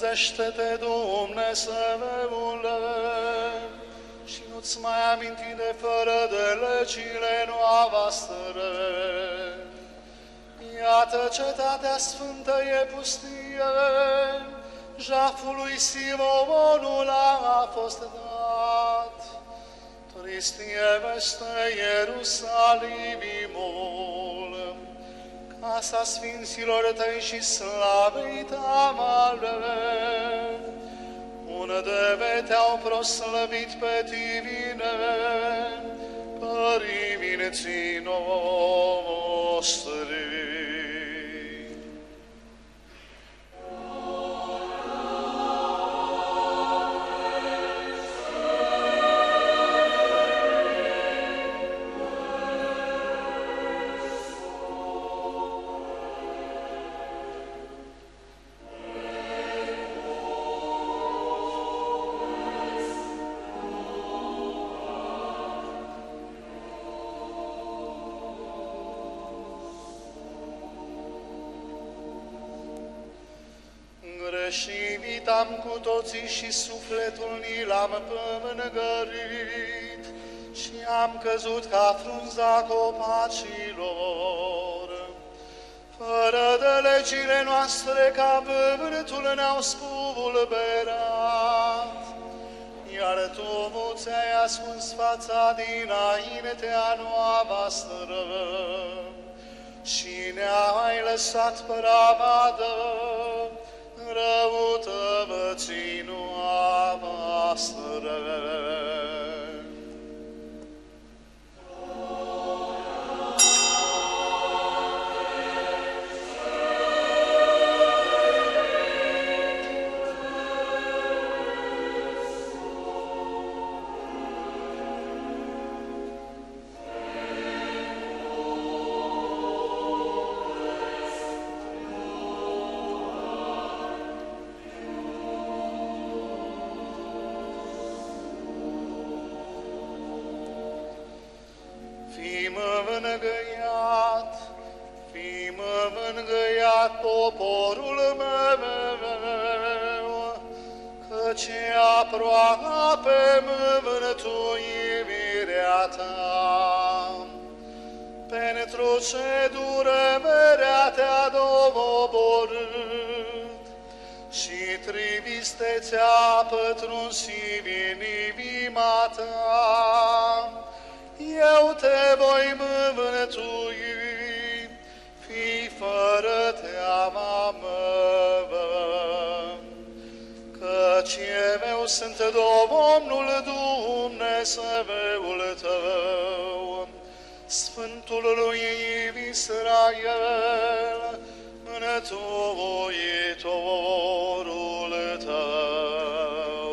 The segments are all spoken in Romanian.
Păzește-te, Dumnezeule, și nu-ți mai aminti de fără de legile noastre. Iată, cetatea sfântă e pustie, jafului Simonul a fost dat. Tristie veste Ierusalimul, casa sfinților tăi și slavei tale, unde te-au proslăvit pe tine, părinții noștri. Greșit am cu toții și sufletul ni l-am pămângărit și am căzut ca frunza copacilor. Fără de legile noastre ca pământul ne-au spulberat, iar Tu ți-ai ascuns fața dinaintea noastră și ne-ai lăsat pradă răutății noastre. Mângâiat poporul meu, căci aproape mântuirea Ta. Pentru ce durerea Te-a doborât și trivistețea pătruns inima Ta, eu Te voi mântui, fii fără teama mea, căci eu sunt Domnul Dumnezeul Tău, Sfântul lui Israel, Mântuitorul Tău.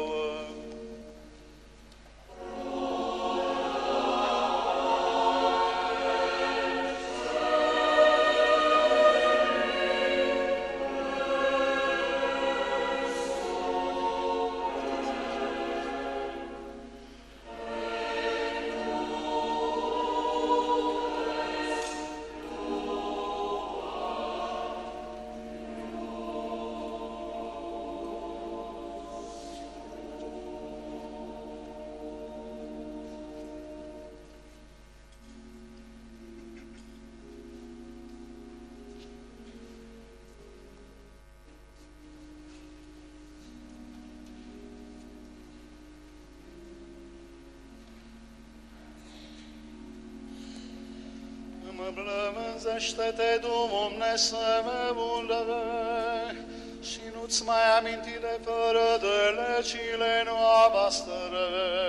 Blămânzește-te, Dumnezeule, și nu-ți mai aminti de fără de legile noastre.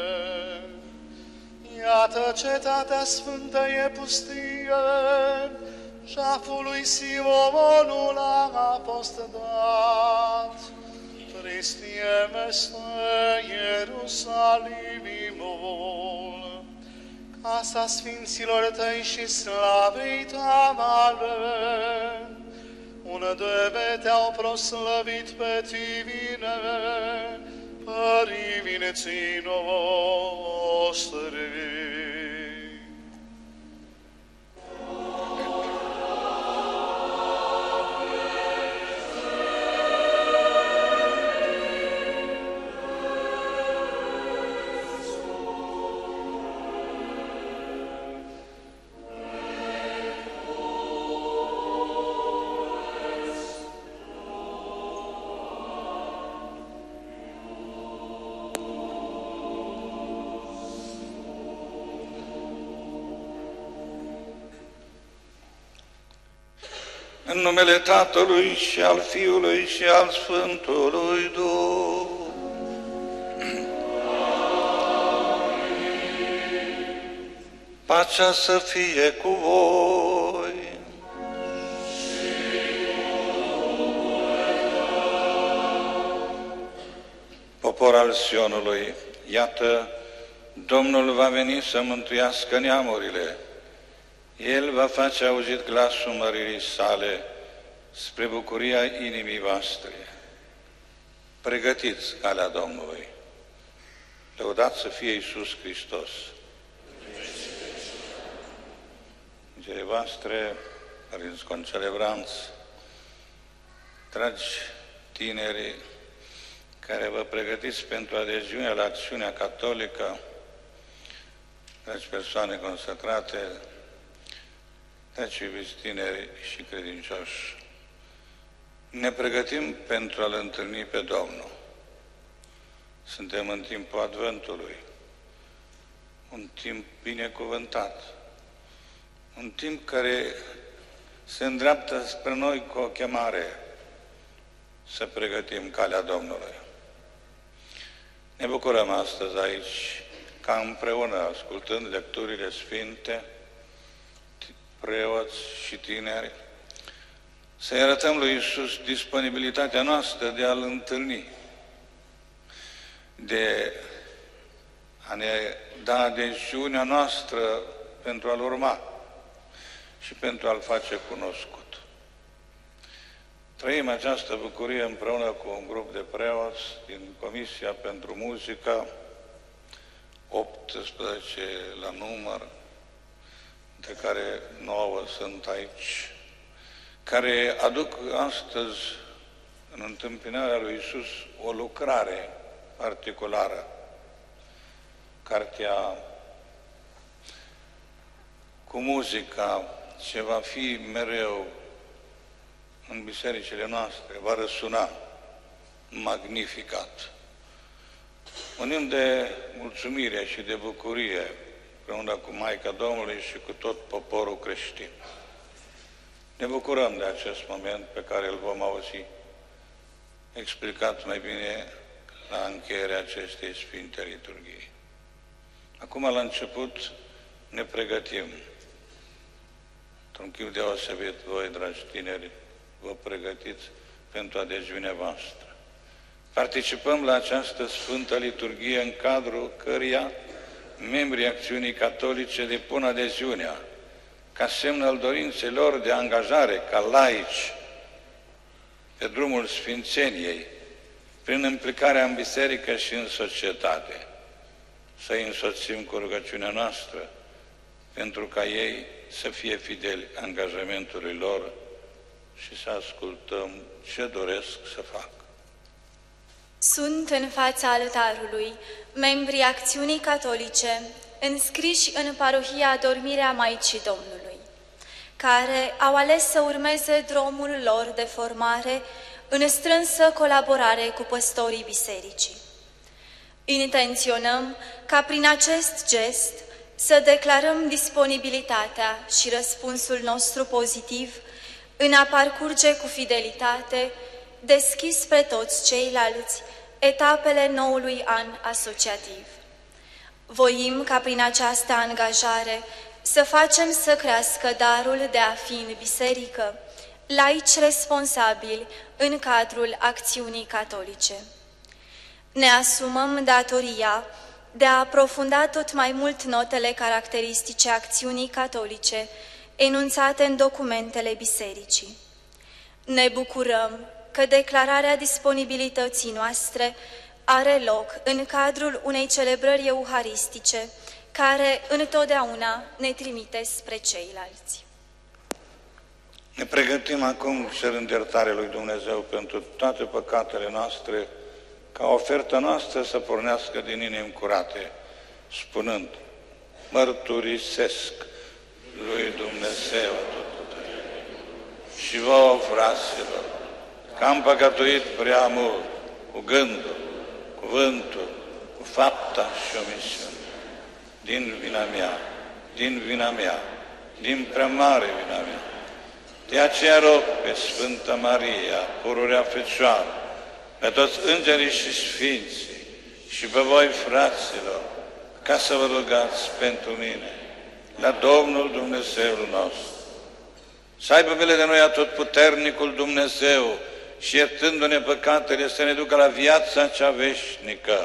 Iată, cetatea sfântă e pustie, jafului Simonul a fost dat. Tristie este Ierusalimul, casa sfinților tăi și slavei tale, unde te-au proslăvit pe tine, părinții noștri. În numele Tatălui și al Fiului și al Sfântului Duh. Pacea să fie cu voi. Popor al Sionului, iată, Domnul va veni să mântuiască neamurile. El va face auzit glasul măririi sale spre bucuria inimii voastre. Pregătiți calea Domnului. Lăudat să fie Iisus Hristos. Îngerii voastre, părinți concelebranți, dragi tineri care vă pregătiți pentru adeziunea la acțiunea catolică, dragi persoane consacrate, dragi iubiți tineri și credincioși, ne pregătim pentru a-L întâlni pe Domnul. Suntem în timpul Adventului, un timp binecuvântat, un timp care se îndreaptă spre noi cu o chemare să pregătim calea Domnului. Ne bucurăm astăzi aici ca împreună, ascultând lecturile sfinte, preoți și tineri, să-i arătăm lui Iisus disponibilitatea noastră de a-L întâlni, de a ne da adeziunea noastră pentru a-L urma și pentru a-L face cunoscut. Trăim această bucurie împreună cu un grup de preoți din Comisia pentru Muzică, 18 la număr, de care 9 sunt aici, care aduc astăzi în întâmpinarea lui Iisus o lucrare particulară. Cartea cu muzica, ce va fi mereu în bisericile noastre, va răsuna Magnificat. Un imn de mulțumire și de bucurie împreună cu Maica Domnului și cu tot poporul creștin. Ne bucurăm de acest moment pe care îl vom auzi explicat mai bine la încheierea acestei Sfinte Liturghii. Acum, la început, ne pregătim. Într-un chip deosebit, voi, dragi tineri, vă pregătiți pentru adeziunea voastră. Participăm la această Sfântă Liturghie în cadrul căreia membrii Acțiunii Catolice depun adeziunea ca semn al dorinței lor de angajare ca laici pe drumul Sfințeniei, prin implicarea în biserică și în societate. Să-i însoțim cu rugăciunea noastră pentru ca ei să fie fideli angajamentului lor și să ascultăm ce doresc să facă. Sunt în fața altarului membrii Acțiunii Catolice înscriși în parohia Dormirea Maicii Domnului, care au ales să urmeze drumul lor de formare în strânsă colaborare cu păstorii bisericii. Intenționăm ca prin acest gest să declarăm disponibilitatea și răspunsul nostru pozitiv în a parcurge cu fidelitate, deschis spre toți ceilalți, etapele noului an asociativ. Voim ca prin această angajare să facem să crească darul de a fi în biserică, laici responsabili în cadrul Acțiunii Catolice. Ne asumăm datoria de a aprofunda tot mai mult notele caracteristice Acțiunii Catolice enunțate în documentele bisericii. Ne bucurăm că declararea disponibilității noastre are loc în cadrul unei celebrări euharistice care întotdeauna ne trimite spre ceilalți. Ne pregătim acum, cerând iertare lui Dumnezeu pentru toate păcatele noastre, ca oferta noastră să pornească din inimi curate, spunând: mărturisesc lui Dumnezeu Atotputernic și vouă, fraților, că am păcătuit prea mult cu gândul, cuvântul, cu fapta și omisiunea. Din vina mea, din prea mare vina mea. De aceea rog pe Sfânta Maria, pururea Fecioară, pe toți îngerii și sfinții și pe voi, fraților, ca să vă rugați pentru mine, la Domnul Dumnezeul nostru. Să aibă milă de noi Atotputernicul Dumnezeu și iertându-ne păcatele să ne ducă la viața cea veșnică.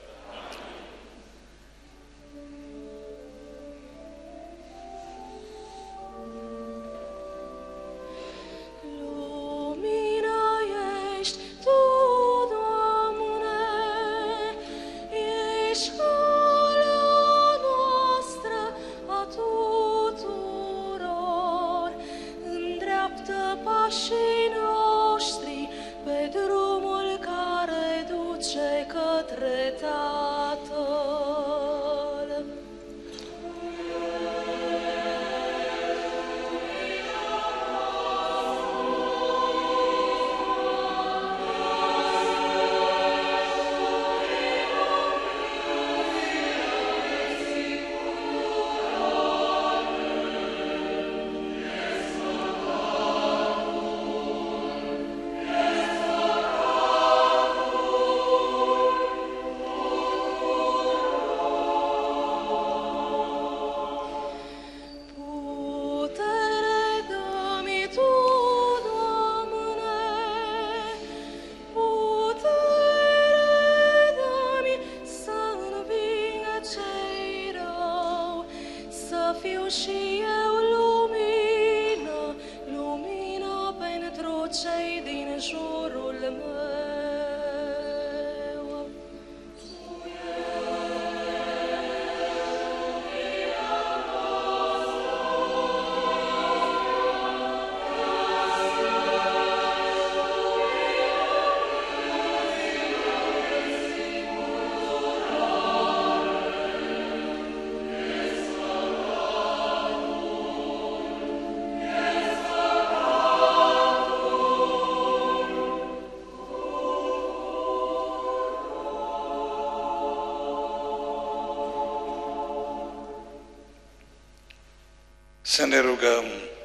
Să ne rugăm.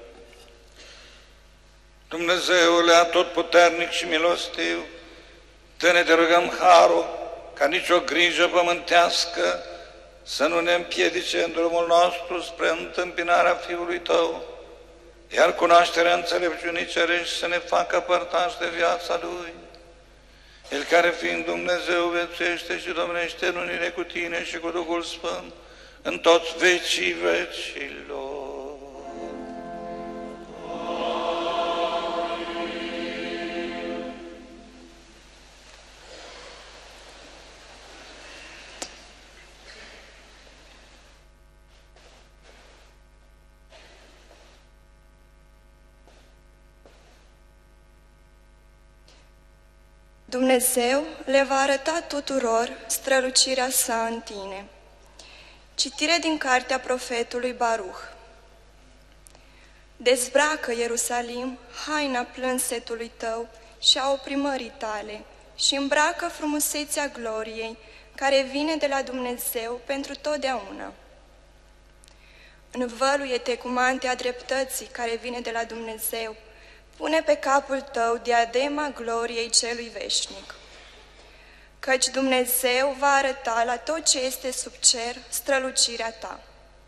Dumnezeule atotputernic și milostiv, Te ne rugăm harul ca nicio grijă pământească să nu ne împiedice în drumul nostru spre întâmpinarea Fiului Tău, iar cunoașterea înțelepciunii cerești să ne facă părtași de viața Lui. El care fiind Dumnezeu viețuiește și domnește în unire cu Tine și cu Duhul Sfânt în toți vecii vecilor. Dumnezeu le va arăta tuturor strălucirea sa în tine. Citire din cartea profetului Baruch. Dezbracă, Ierusalim, haina plânsetului tău și a oprimării tale și îmbracă frumusețea gloriei care vine de la Dumnezeu pentru totdeauna. Învăluie-te cu mantea dreptății care vine de la Dumnezeu. Pune pe capul tău diadema gloriei celui veșnic. Căci Dumnezeu va arăta la tot ce este sub cer strălucirea ta.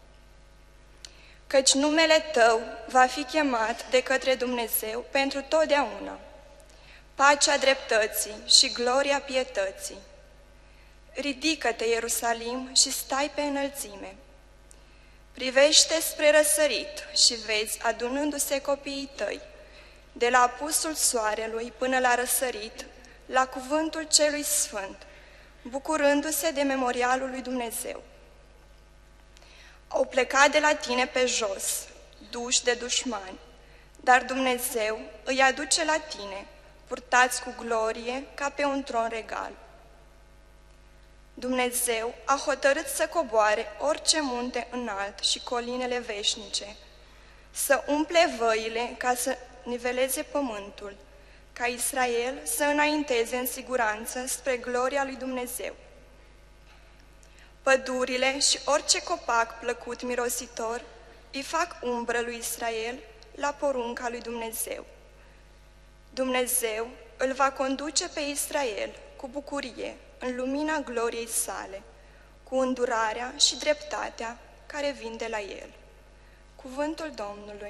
Căci numele tău va fi chemat de către Dumnezeu pentru totdeauna. Pacea dreptății și gloria pietății. Ridică-te, Ierusalim, și stai pe înălțime. Privește spre răsărit și vezi adunându-se copiii tăi, de la apusul soarelui până la răsărit, la cuvântul celui sfânt, bucurându-se de memorialul lui Dumnezeu. Au plecat de la tine pe jos, duși de dușmani, dar Dumnezeu îi aduce la tine, purtați cu glorie ca pe un tron regal. Dumnezeu a hotărât să coboare orice munte înalt și colinele veșnice, să umple văile ca să niveleze pământul, ca Israel să înainteze în siguranță spre gloria lui Dumnezeu. Pădurile și orice copac plăcut mirositor îi fac umbră lui Israel, la porunca lui Dumnezeu. Dumnezeu îl va conduce pe Israel cu bucurie în lumina gloriei sale, cu îndurarea și dreptatea care vin de la el. Cuvântul Domnului.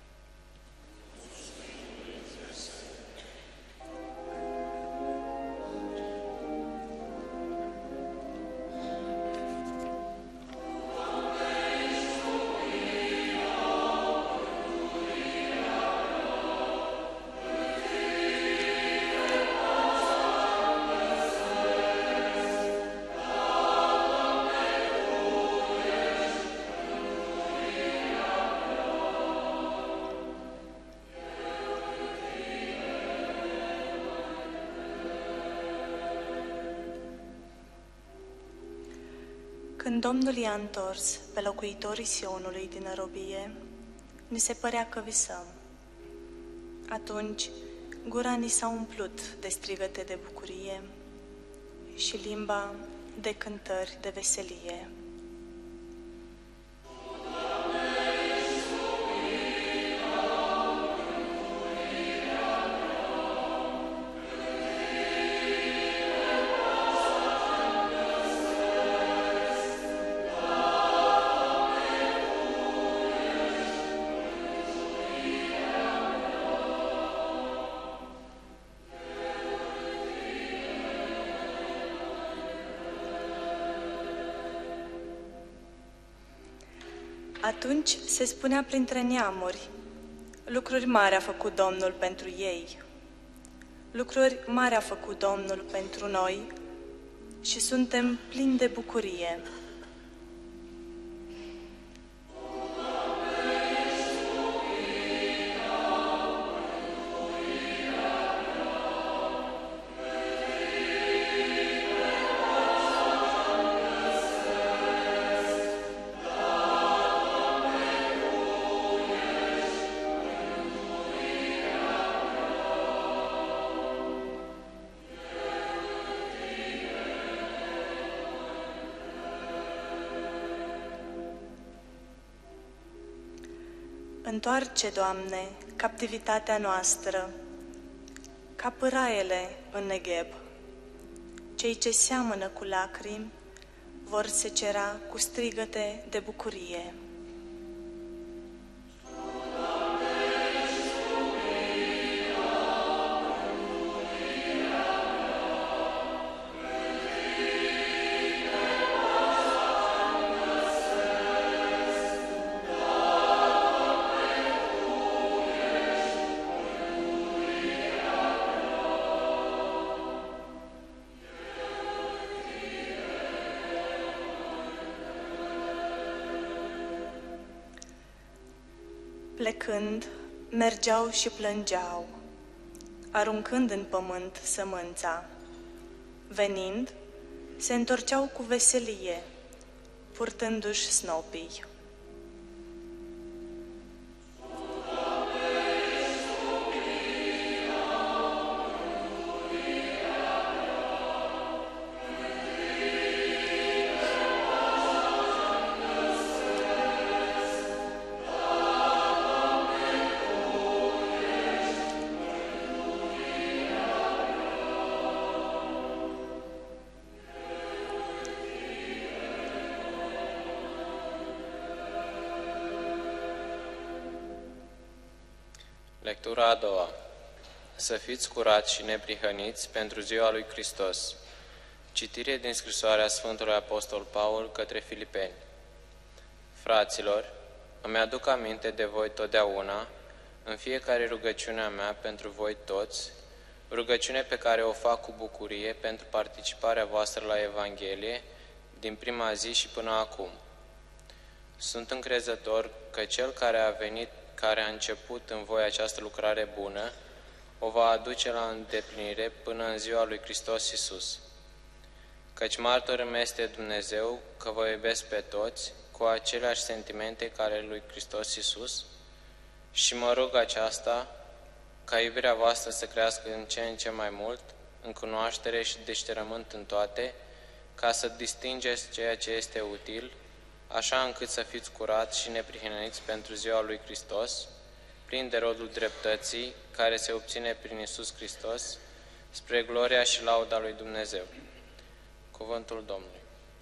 Când Domnul i-a întors pe locuitorii Sionului din robie, ni se părea că visăm. Atunci, gura ni s-a umplut de strigăte de bucurie și limba de cântări de veselie. Atunci se spunea printre neamuri, lucruri mari a făcut Domnul pentru ei, lucruri mari a făcut Domnul pentru noi și suntem plini de bucurie. Întoarce, Doamne, captivitatea noastră, ca pâraiele în Negheb. Cei ce seamănă cu lacrimi vor secera cu strigăte de bucurie. Plecând, mergeau și plângeau, aruncând în pământ sămânța. Venind, se întorceau cu veselie, purtându-și snopii. Lectura a doua. Să fiți curați și neprihăniți pentru ziua lui Hristos. Citire din scrisoarea Sfântului Apostol Paul către Filipeni. Fraților, îmi aduc aminte de voi totdeauna, în fiecare rugăciune a mea pentru voi toți, rugăciune pe care o fac cu bucurie pentru participarea voastră la Evanghelie, din prima zi și până acum. Sunt încrezător că Cel care a început în voi această lucrare bună, o va aduce la îndeplinire până în ziua lui Hristos Iisus. Căci martor îmi este Dumnezeu că vă iubesc pe toți cu aceleași sentimente ca ale lui Hristos Iisus și mă rog aceasta ca iubirea voastră să crească în ce mai mult, în cunoaștere și deșterământ în toate, ca să distingeți ceea ce este util, așa încât să fiți curați și neprihăniți pentru ziua lui Hristos, plin de rodul dreptății, care se obține prin Iisus Hristos, spre gloria și lauda lui Dumnezeu. Cuvântul Domnului.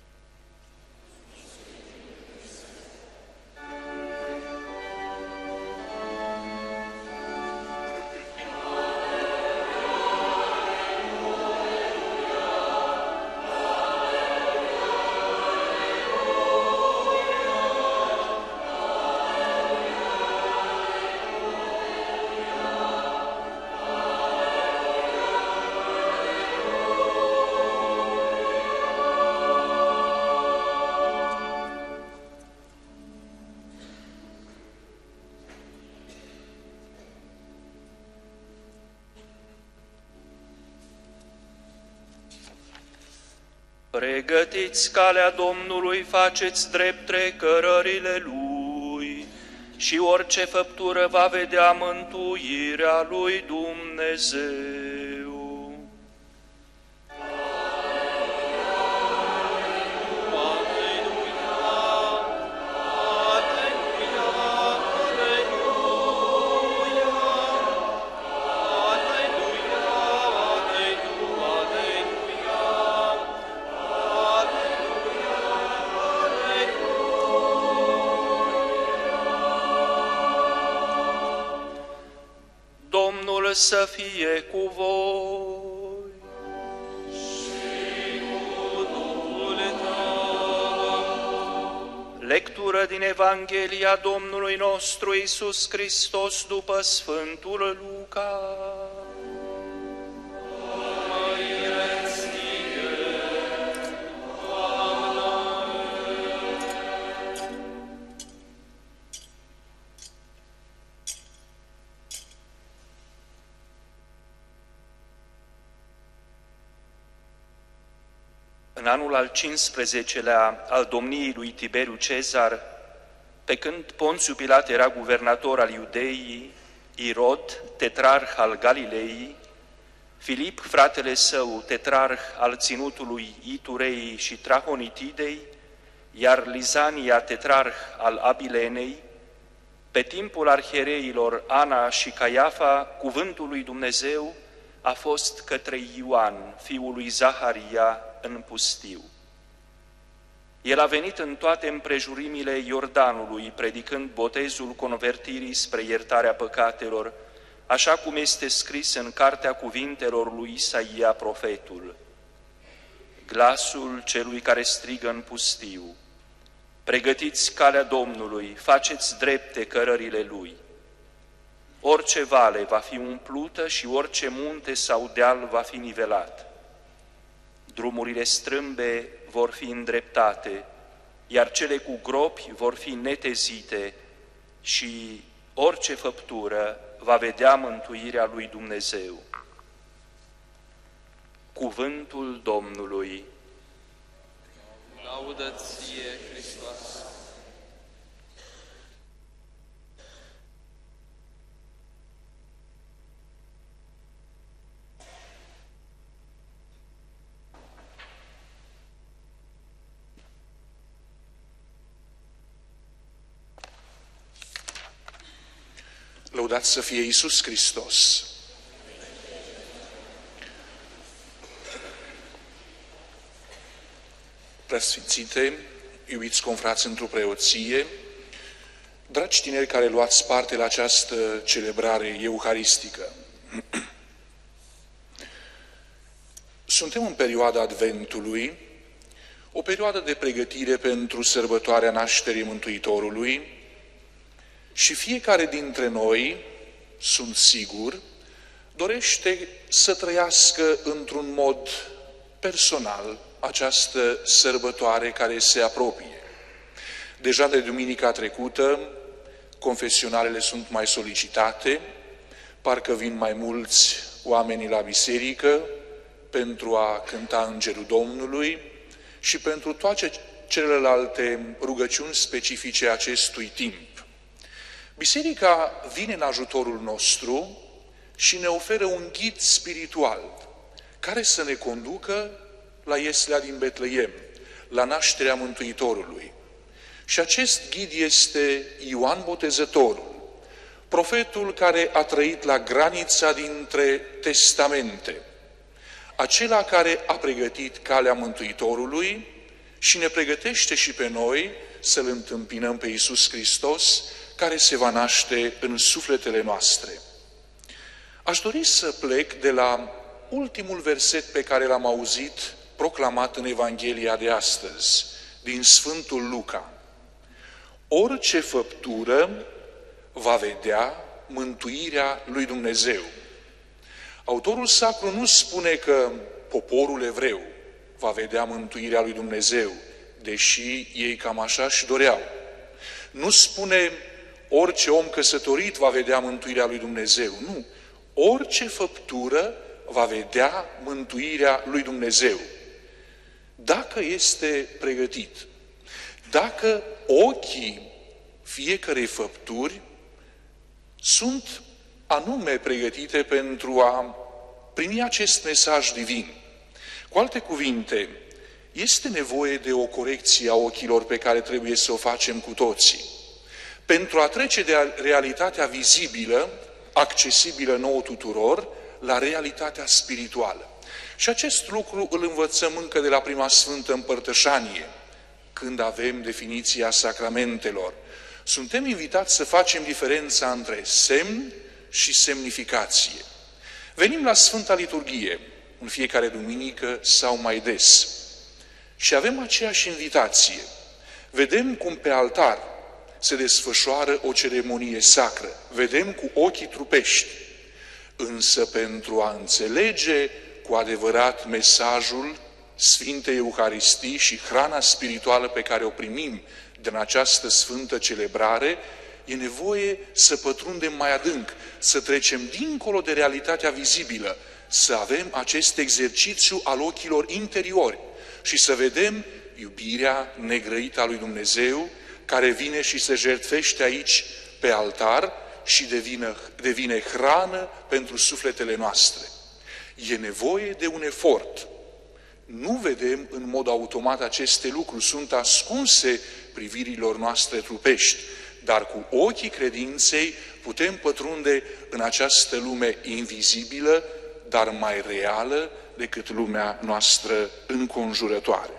Pregătiți calea Domnului, faceți drept trecărările Lui și orice făptură va vedea mântuirea lui Dumnezeu. Să fie cu voi. Și cu Duhul tău. Lectură din Evanghelia Domnului nostru Iisus Hristos după Sfântul Luca. În anul al 15-lea al domniei lui Tiberiu Cezar, pe când Ponțiu Pilat era guvernator al Iudeii, Irod, tetrarh al Galilei, Filip, fratele său, tetrarh al ținutului Itureii și Trahonitidei, iar Lizania, tetrarh al Abilenei, pe timpul arhiereilor Ana și Caiafa, cuvântul lui Dumnezeu a fost către Ioan, fiul lui Zaharia, în pustiu. El a venit în toate împrejurimile Iordanului, predicând botezul convertirii spre iertarea păcatelor, așa cum este scris în cartea cuvintelor lui Isaia profetul. Glasul celui care strigă în pustiu: pregătiți calea Domnului, faceți drepte cărările Lui. Orice vale va fi umplută și orice munte sau deal va fi nivelat. Drumurile strâmbe vor fi îndreptate, iar cele cu gropi vor fi netezite și orice făptură va vedea mântuirea lui Dumnezeu. Cuvântul Domnului. Laudă ție, Hristos! Lăudați să fie Iisus Hristos! Preasfințite, iubiți confrați într-o preoție, dragi tineri care luați parte la această celebrare euharistică, suntem în perioada Adventului, o perioadă de pregătire pentru sărbătoarea nașterii Mântuitorului, și fiecare dintre noi, sunt sigur, dorește să trăiască într-un mod personal această sărbătoare care se apropie. Deja de duminica trecută, confesionalele sunt mai solicitate, parcă vin mai mulți oameni la biserică pentru a cânta Îngerul Domnului și pentru toate celelalte rugăciuni specifice acestui timp. Biserica vine în ajutorul nostru și ne oferă un ghid spiritual care să ne conducă la ieslea din Betleem, la nașterea Mântuitorului. Și acest ghid este Ioan Botezătorul, profetul care a trăit la granița dintre testamente, acela care a pregătit calea Mântuitorului și ne pregătește și pe noi să-L întâmpinăm pe Iisus Hristos, care se va naște în sufletele noastre. Aș dori să plec de la ultimul verset pe care l-am auzit proclamat în Evanghelia de astăzi, din Sfântul Luca. Orice făptură va vedea mântuirea lui Dumnezeu. Autorul sacru nu spune că poporul evreu va vedea mântuirea lui Dumnezeu, deși ei cam așa și doreau. Nu spune orice om căsătorit va vedea mântuirea lui Dumnezeu. Nu. Orice făptură va vedea mântuirea lui Dumnezeu. Dacă este pregătit, dacă ochii fiecărei făpturi sunt anume pregătite pentru a primi acest mesaj divin. Cu alte cuvinte, este nevoie de o corecție a ochilor pe care trebuie să o facem cu toții. Pentru a trece de realitatea vizibilă, accesibilă nouă tuturor, la realitatea spirituală. Și acest lucru îl învățăm încă de la prima Sfântă Împărtășanie, când avem definiția sacramentelor. Suntem invitați să facem diferența între semn și semnificație. Venim la Sfânta Liturghie, în fiecare duminică sau mai des, și avem aceeași invitație. Vedem cum pe altar se desfășoară o ceremonie sacră. Vedem cu ochii trupești. Însă pentru a înțelege cu adevărat mesajul Sfintei Euharistii și hrana spirituală pe care o primim din această sfântă celebrare, e nevoie să pătrundem mai adânc, să trecem dincolo de realitatea vizibilă, să avem acest exercițiu al ochilor interiori și să vedem iubirea negrăită a lui Dumnezeu, care vine și se jertfește aici pe altar și devine hrană pentru sufletele noastre. E nevoie de un efort. Nu vedem în mod automat aceste lucruri, sunt ascunse privirilor noastre trupești, dar cu ochii credinței putem pătrunde în această lume invizibilă, dar mai reală decât lumea noastră înconjurătoare.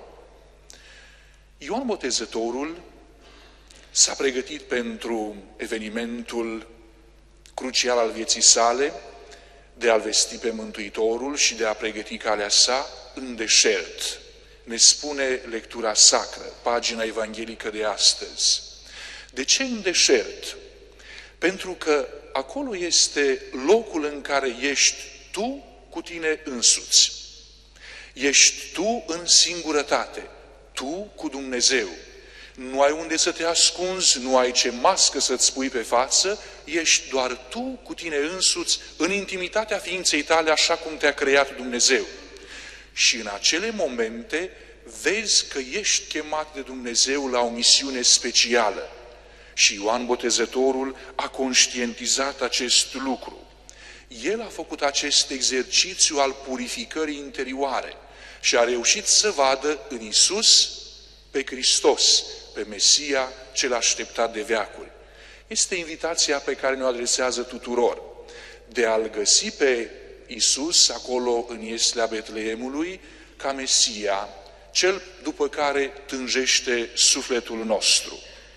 Ioan Botezătorul s-a pregătit pentru evenimentul crucial al vieții sale, de a-L vesti pe Mântuitorul și de a pregăti calea sa în deșert. Ne spune lectura sacră, pagina evanghelică de astăzi. De ce în deșert? Pentru că acolo este locul în care ești tu cu tine însuți. Ești tu în singurătate, tu cu Dumnezeu. Nu ai unde să te ascunzi, nu ai ce mască să-ți pui pe față, ești doar tu cu tine însuți, în intimitatea ființei tale, așa cum te-a creat Dumnezeu. Și în acele momente vezi că ești chemat de Dumnezeu la o misiune specială. Și Ioan Botezătorul a conștientizat acest lucru. El a făcut acest exercițiu al purificării interioare și a reușit să vadă în Iisus pe Hristos, pe Mesia cel așteptat de veacuri. Este invitația pe care ne-o adresează tuturor, de a-L găsi pe Iisus acolo în ieslea Betleemului ca Mesia, cel după care tânjește sufletul nostru.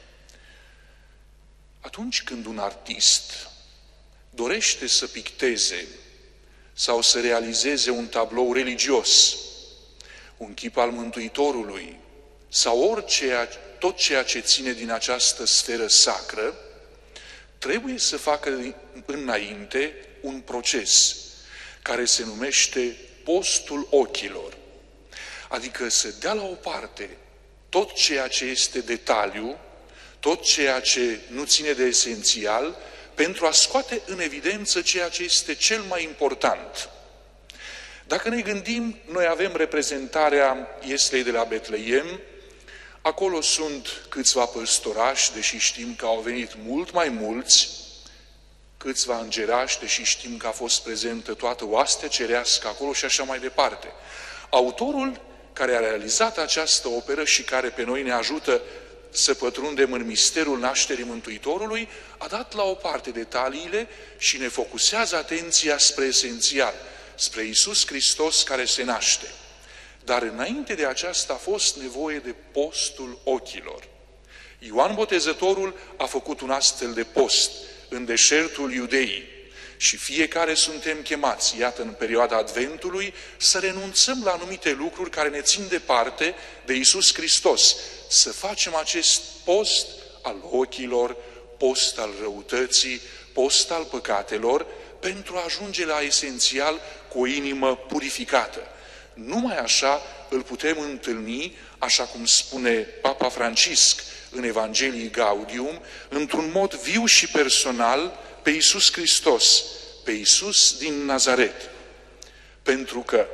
Atunci când un artist dorește să picteze sau să realizeze un tablou religios, un chip al Mântuitorului sau tot ceea ce ține din această sferă sacră, trebuie să facă înainte un proces care se numește postul ochilor. Adică să dea la o parte tot ceea ce este detaliu, tot ceea ce nu ține de esențial, pentru a scoate în evidență ceea ce este cel mai important. Dacă ne gândim, noi avem reprezentarea ieslei de la Betleem, acolo sunt câțiva păstorași, deși știm că au venit mult mai mulți, câțiva îngerași, deși știm că a fost prezentă toată oastea cerească acolo și așa mai departe. Autorul care a realizat această operă și care pe noi ne ajută să pătrundem în misterul nașterii Mântuitorului, a dat la o parte detaliile și ne focusează atenția spre esențial, spre Iisus Hristos care se naște. Dar înainte de aceasta a fost nevoie de postul ochilor. Ioan Botezătorul a făcut un astfel de post în deșertul Iudeii și fiecare suntem chemați, iată, în perioada Adventului, să renunțăm la anumite lucruri care ne țin departe de Iisus Hristos, să facem acest post al ochilor, post al răutății, post al păcatelor, pentru a ajunge la esențial cu o inimă purificată. Numai așa îl putem întâlni, așa cum spune Papa Francisc în Evangheliii Gaudium, într-un mod viu și personal pe Iisus Hristos, pe Iisus din Nazaret. Pentru că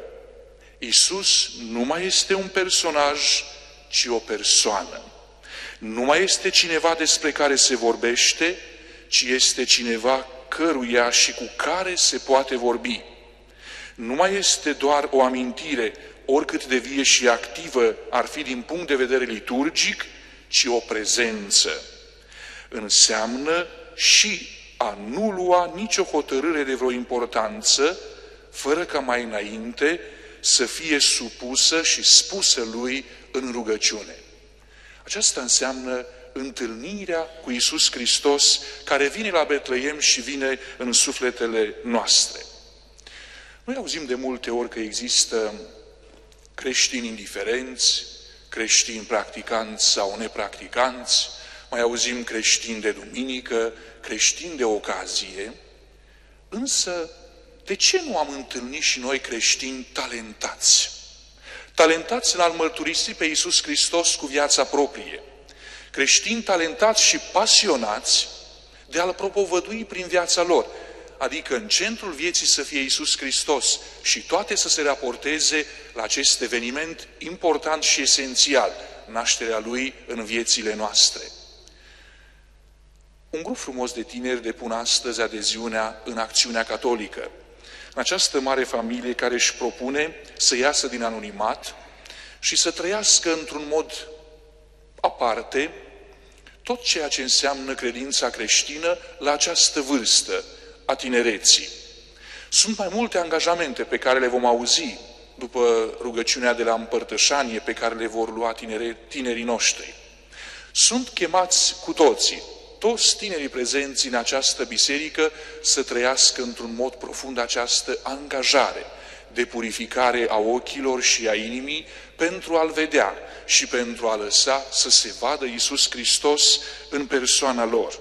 Iisus nu mai este un personaj, ci o persoană. Nu mai este cineva despre care se vorbește, ci este cineva căruia și cu care se poate vorbi. Nu mai este doar o amintire, oricât de vie și activă ar fi din punct de vedere liturgic, ci o prezență. Înseamnă și a nu lua nicio hotărâre de vreo importanță, fără ca mai înainte să fie supusă și spusă lui în rugăciune. Aceasta înseamnă întâlnirea cu Iisus Hristos, care vine la Betleem și vine în sufletele noastre. Noi auzim de multe ori că există creștini indiferenți, creștini practicanți sau nepracticanți, mai auzim creștini de duminică, creștini de ocazie, însă de ce nu am întâlnit și noi creștini talentați? Talentați în a-L mărturisi pe Iisus Hristos cu viața proprie. Creștini talentați și pasionați de a-L propovădui prin viața lor, adică în centrul vieții să fie Iisus Hristos și toate să se raporteze la acest eveniment important și esențial, nașterea Lui în viețile noastre. Un grup frumos de tineri depun astăzi adeziunea în Acțiunea Catolică, în această mare familie care își propune să iasă din anonimat și să trăiască într-un mod aparte tot ceea ce înseamnă credința creștină la această vârstă a tinereții. Sunt mai multe angajamente pe care le vom auzi după rugăciunea de la împărtășanie pe care le vor lua tinerii noștri. Sunt chemați cu toții, toți tinerii prezenți în această biserică, să trăiască într-un mod profund această angajare de purificare a ochilor și a inimii pentru a-L vedea și pentru a lăsa să se vadă Iisus Hristos în persoana lor.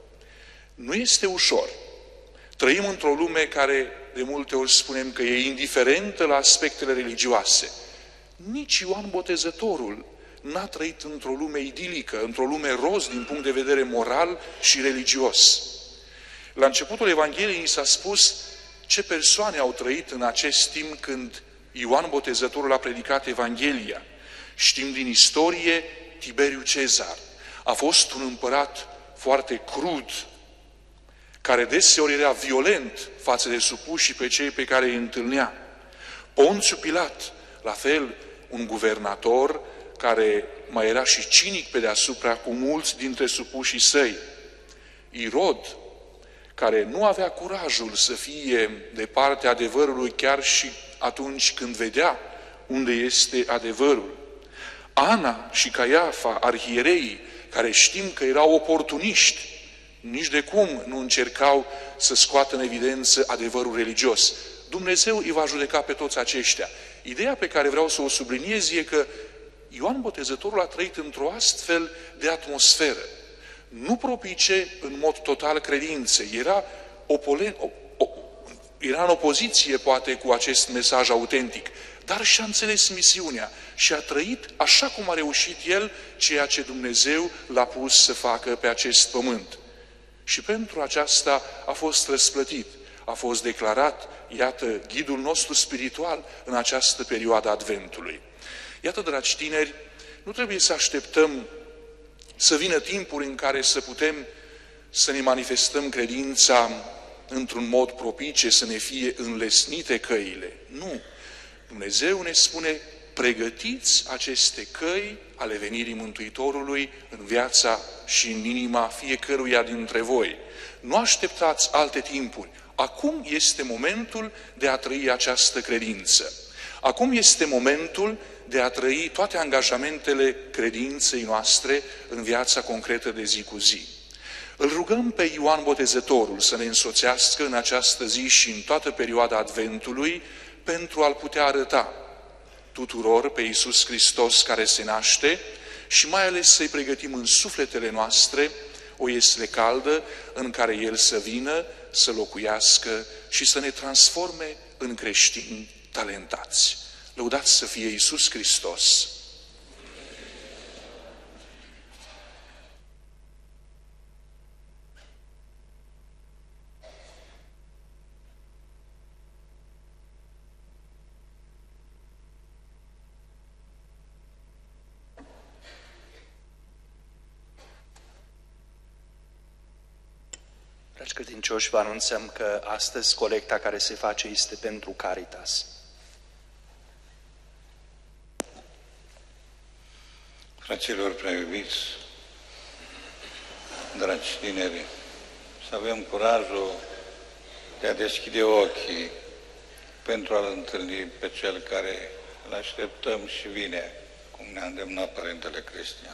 Nu este ușor. Trăim într-o lume care de multe ori spunem că e indiferentă la aspectele religioase. Nici Ioan Botezătorul n-a trăit într-o lume idilică, într-o lume roz din punct de vedere moral și religios. La începutul Evangheliei s-a spus ce persoane au trăit în acest timp când Ioan Botezătorul a predicat Evanghelia. Știm din istorie, Tiberiu Cezar a fost un împărat foarte crud, care deseori era violent față de supuși pe cei pe care îi întâlnea. Ponțiu Pilat, la fel, un guvernator care mai era și cinic pe deasupra cu mulți dintre supușii săi. Irod, care nu avea curajul să fie de partea adevărului chiar și atunci când vedea unde este adevărul. Ana și Caiafa, arhiereii, care știm că erau oportuniști, nici de cum nu încercau să scoată în evidență adevărul religios. Dumnezeu îi va judeca pe toți aceștia. Ideea pe care vreau să o subliniez e că Ioan Botezătorul a trăit într-o astfel de atmosferă. Nu propice în mod total credințe. Era în opoziție, poate, cu acest mesaj autentic, dar și-a înțeles misiunea și a trăit așa cum a reușit el ceea ce Dumnezeu l-a pus să facă pe acest pământ. Și pentru aceasta a fost răsplătit, a fost declarat, iată, ghidul nostru spiritual în această perioadă Adventului. Iată, dragi tineri, nu trebuie să așteptăm să vină timpuri în care să putem să ne manifestăm credința într-un mod propice, să ne fie înlesnite căile. Nu! Dumnezeu ne spune, pregătiți aceste căi ale venirii Mântuitorului în viața și în inima fiecăruia dintre voi. Nu așteptați alte timpuri. Acum este momentul de a trăi această credință. Acum este momentul de a trăi toate angajamentele credinței noastre în viața concretă de zi cu zi. Îl rugăm pe Ioan Botezătorul să ne însoțească în această zi și în toată perioada Adventului pentru a-L putea arăta tuturor pe Iisus Hristos care se naște și mai ales să-i pregătim în sufletele noastre o iesle caldă în care El să vină, să locuiască și să ne transforme în creștini talentați. Lăudați să fie Iisus Hristos! Dragi credincioși, vă anunțăm că astăzi colecta care se face este pentru Caritas. Fraților preiubiți, dragi tineri, să avem curajul de a deschide ochii pentru a-L întâlni pe Cel care îl așteptăm și vine, cum ne-a îndemnat Părintele Cristian.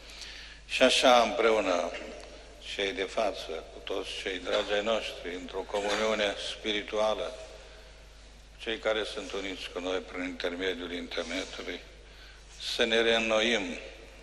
Și așa, împreună, cei de față, cu toți cei dragi ai noștri, într-o comuniune spirituală, cei care sunt uniți cu noi prin intermediul internetului, să ne reînnoim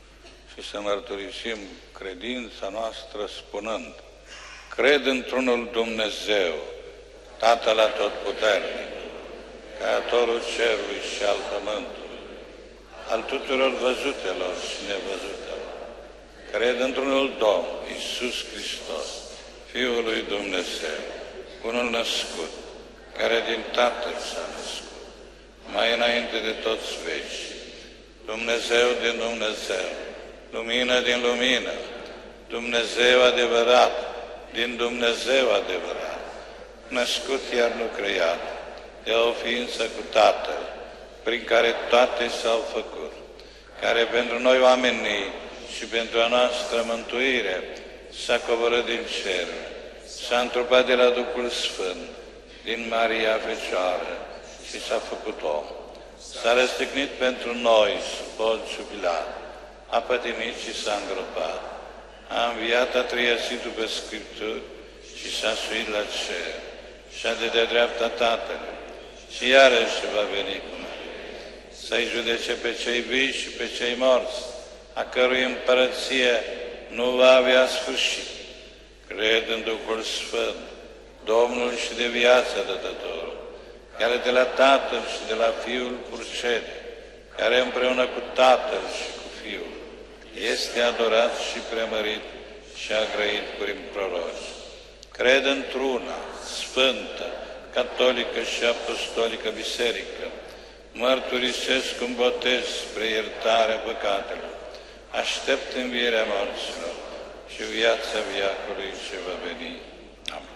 și să mărturisim credința noastră spunând: cred într-unul Dumnezeu, Tatăl Atotputernic, Creatorul cerului și al pământului, al tuturor văzutelor și nevăzutelor. Cred într-unul Domn, Iisus Hristos, Fiul lui Dumnezeu, unul născut, care din Tatăl s-a născut, mai înainte de toți veci, Dumnezeu din Dumnezeu, lumină din lumină, Dumnezeu adevărat, din Dumnezeu adevărat, născut iar nu creat, de o ființă cu Tatăl, prin care toate s-au făcut, care pentru noi oamenii și pentru a noastră mântuire s-a coborât din cer, s-a întrupat de la Duhul Sfânt, din Maria Fecioară și s-a făcut om. S-a răstignit pentru noi sub Ponțiu Pilat, a pătimit și s-a îngropat, a înviat, a trăiesit după Scripturi și s-a suit la cer, și de dreapta Tatălui, și iarăși va veni cu noi, să-i judece pe cei vii și pe cei morți, a cărui împărăție nu va avea sfârșit. Cred în Duhul Sfânt, Domnul și de viață dătătorul, care de la Tatăl și de la Fiul purcede, care împreună cu Tatăl și cu Fiul este adorat și preamărit și a grăit prin proroci. Cred într-una, sfântă, catolică și apostolică biserică, mărturisesc un botez spre iertarea păcatelor, aștept învierea morților și viața veacului ce va veni. Amin.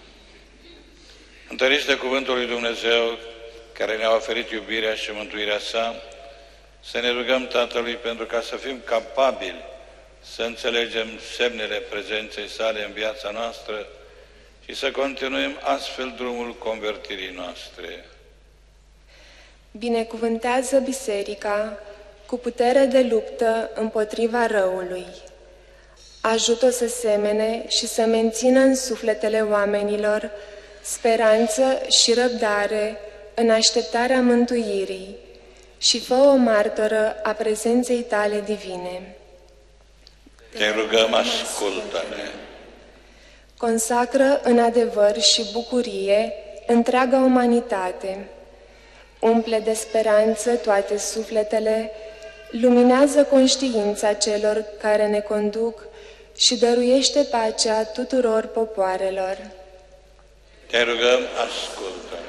Întăriți de cuvântul lui Dumnezeu, care ne-a oferit iubirea și mântuirea sa, să ne rugăm Tatălui pentru ca să fim capabili să înțelegem semnele prezenței sale în viața noastră și să continuăm astfel drumul convertirii noastre. Binecuvântează Biserica cu putere de luptă împotriva răului. Ajută-o să semene și să mențină în sufletele oamenilor speranță și răbdare în așteptarea mântuirii și fă o martoră a prezenței tale divine. Te rugăm, ascultă-ne. Consacră în adevăr și bucurie întreaga umanitate. Umple de speranță toate sufletele, luminează conștiința celor care ne conduc și dăruiește pacea tuturor popoarelor. Te rugăm, ascultă-ne.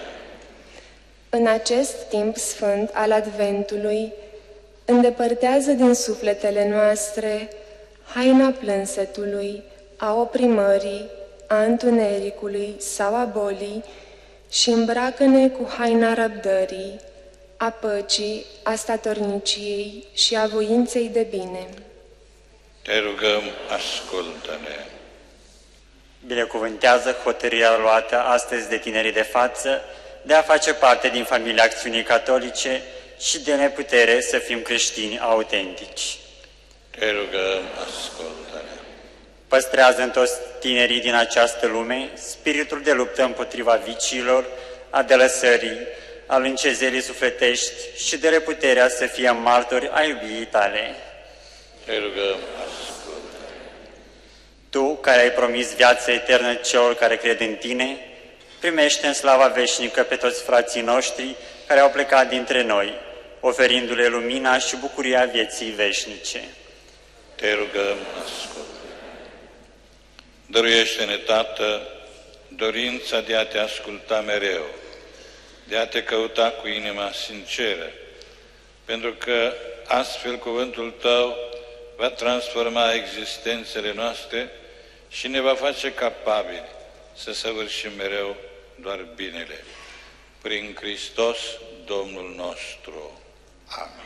În acest timp sfânt al Adventului, îndepărtează din sufletele noastre haina plânsetului, a oprimării, a întunericului sau a bolii și îmbracă-ne cu haina răbdării, a păcii, a statorniciei și a voinței de bine. Te rugăm, ascultă-ne. Binecuvântează hotărârea luată astăzi de tinerii de față de a face parte din familia Acțiunii Catolice și de neputere să fim creștini autentici. Te rugăm, ascultă-ne. Păstrează în toți tinerii din această lume spiritul de luptă împotriva viciilor, a delăsării, al încezerii sufletești și de reputerea să fie martori a iubirii tale. Te rugăm, ascultă-ne. Tu, care ai promis viața eternă celor care cred în tine, primește în slava veșnică pe toți frații noștri care au plecat dintre noi, oferindu-le lumina și bucuria vieții veșnice. Te rugăm, ascultă. Dăruiește-ne, Tată, dorința de a te asculta mereu, de a te căuta cu inima sinceră, pentru că astfel cuvântul Tău va transforma existențele noastre și ne va face capabili să săvârșim mereu doar binele. Prin Hristos, Domnul nostru. Amin.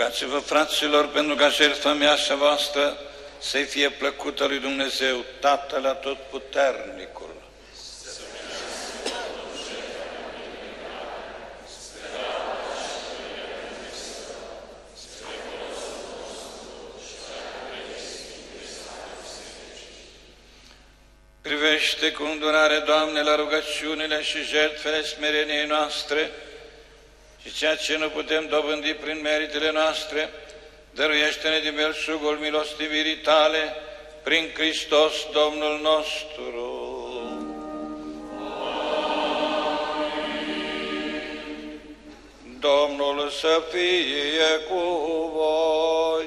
Rugați-vă, fraților, pentru ca jertfa mea și a voastră să-i fie plăcută lui Dumnezeu, Tatăl Atotputernicul. Privește cu îndurare, Doamne, la rugăciunile și jertfele smereniei noastre și ceea ce nu putem dobândi prin meritele noastre, dăruiește-ne din belșugul milostivirii Tale, prin Hristos Domnul nostru. Domnul să fie cu voi.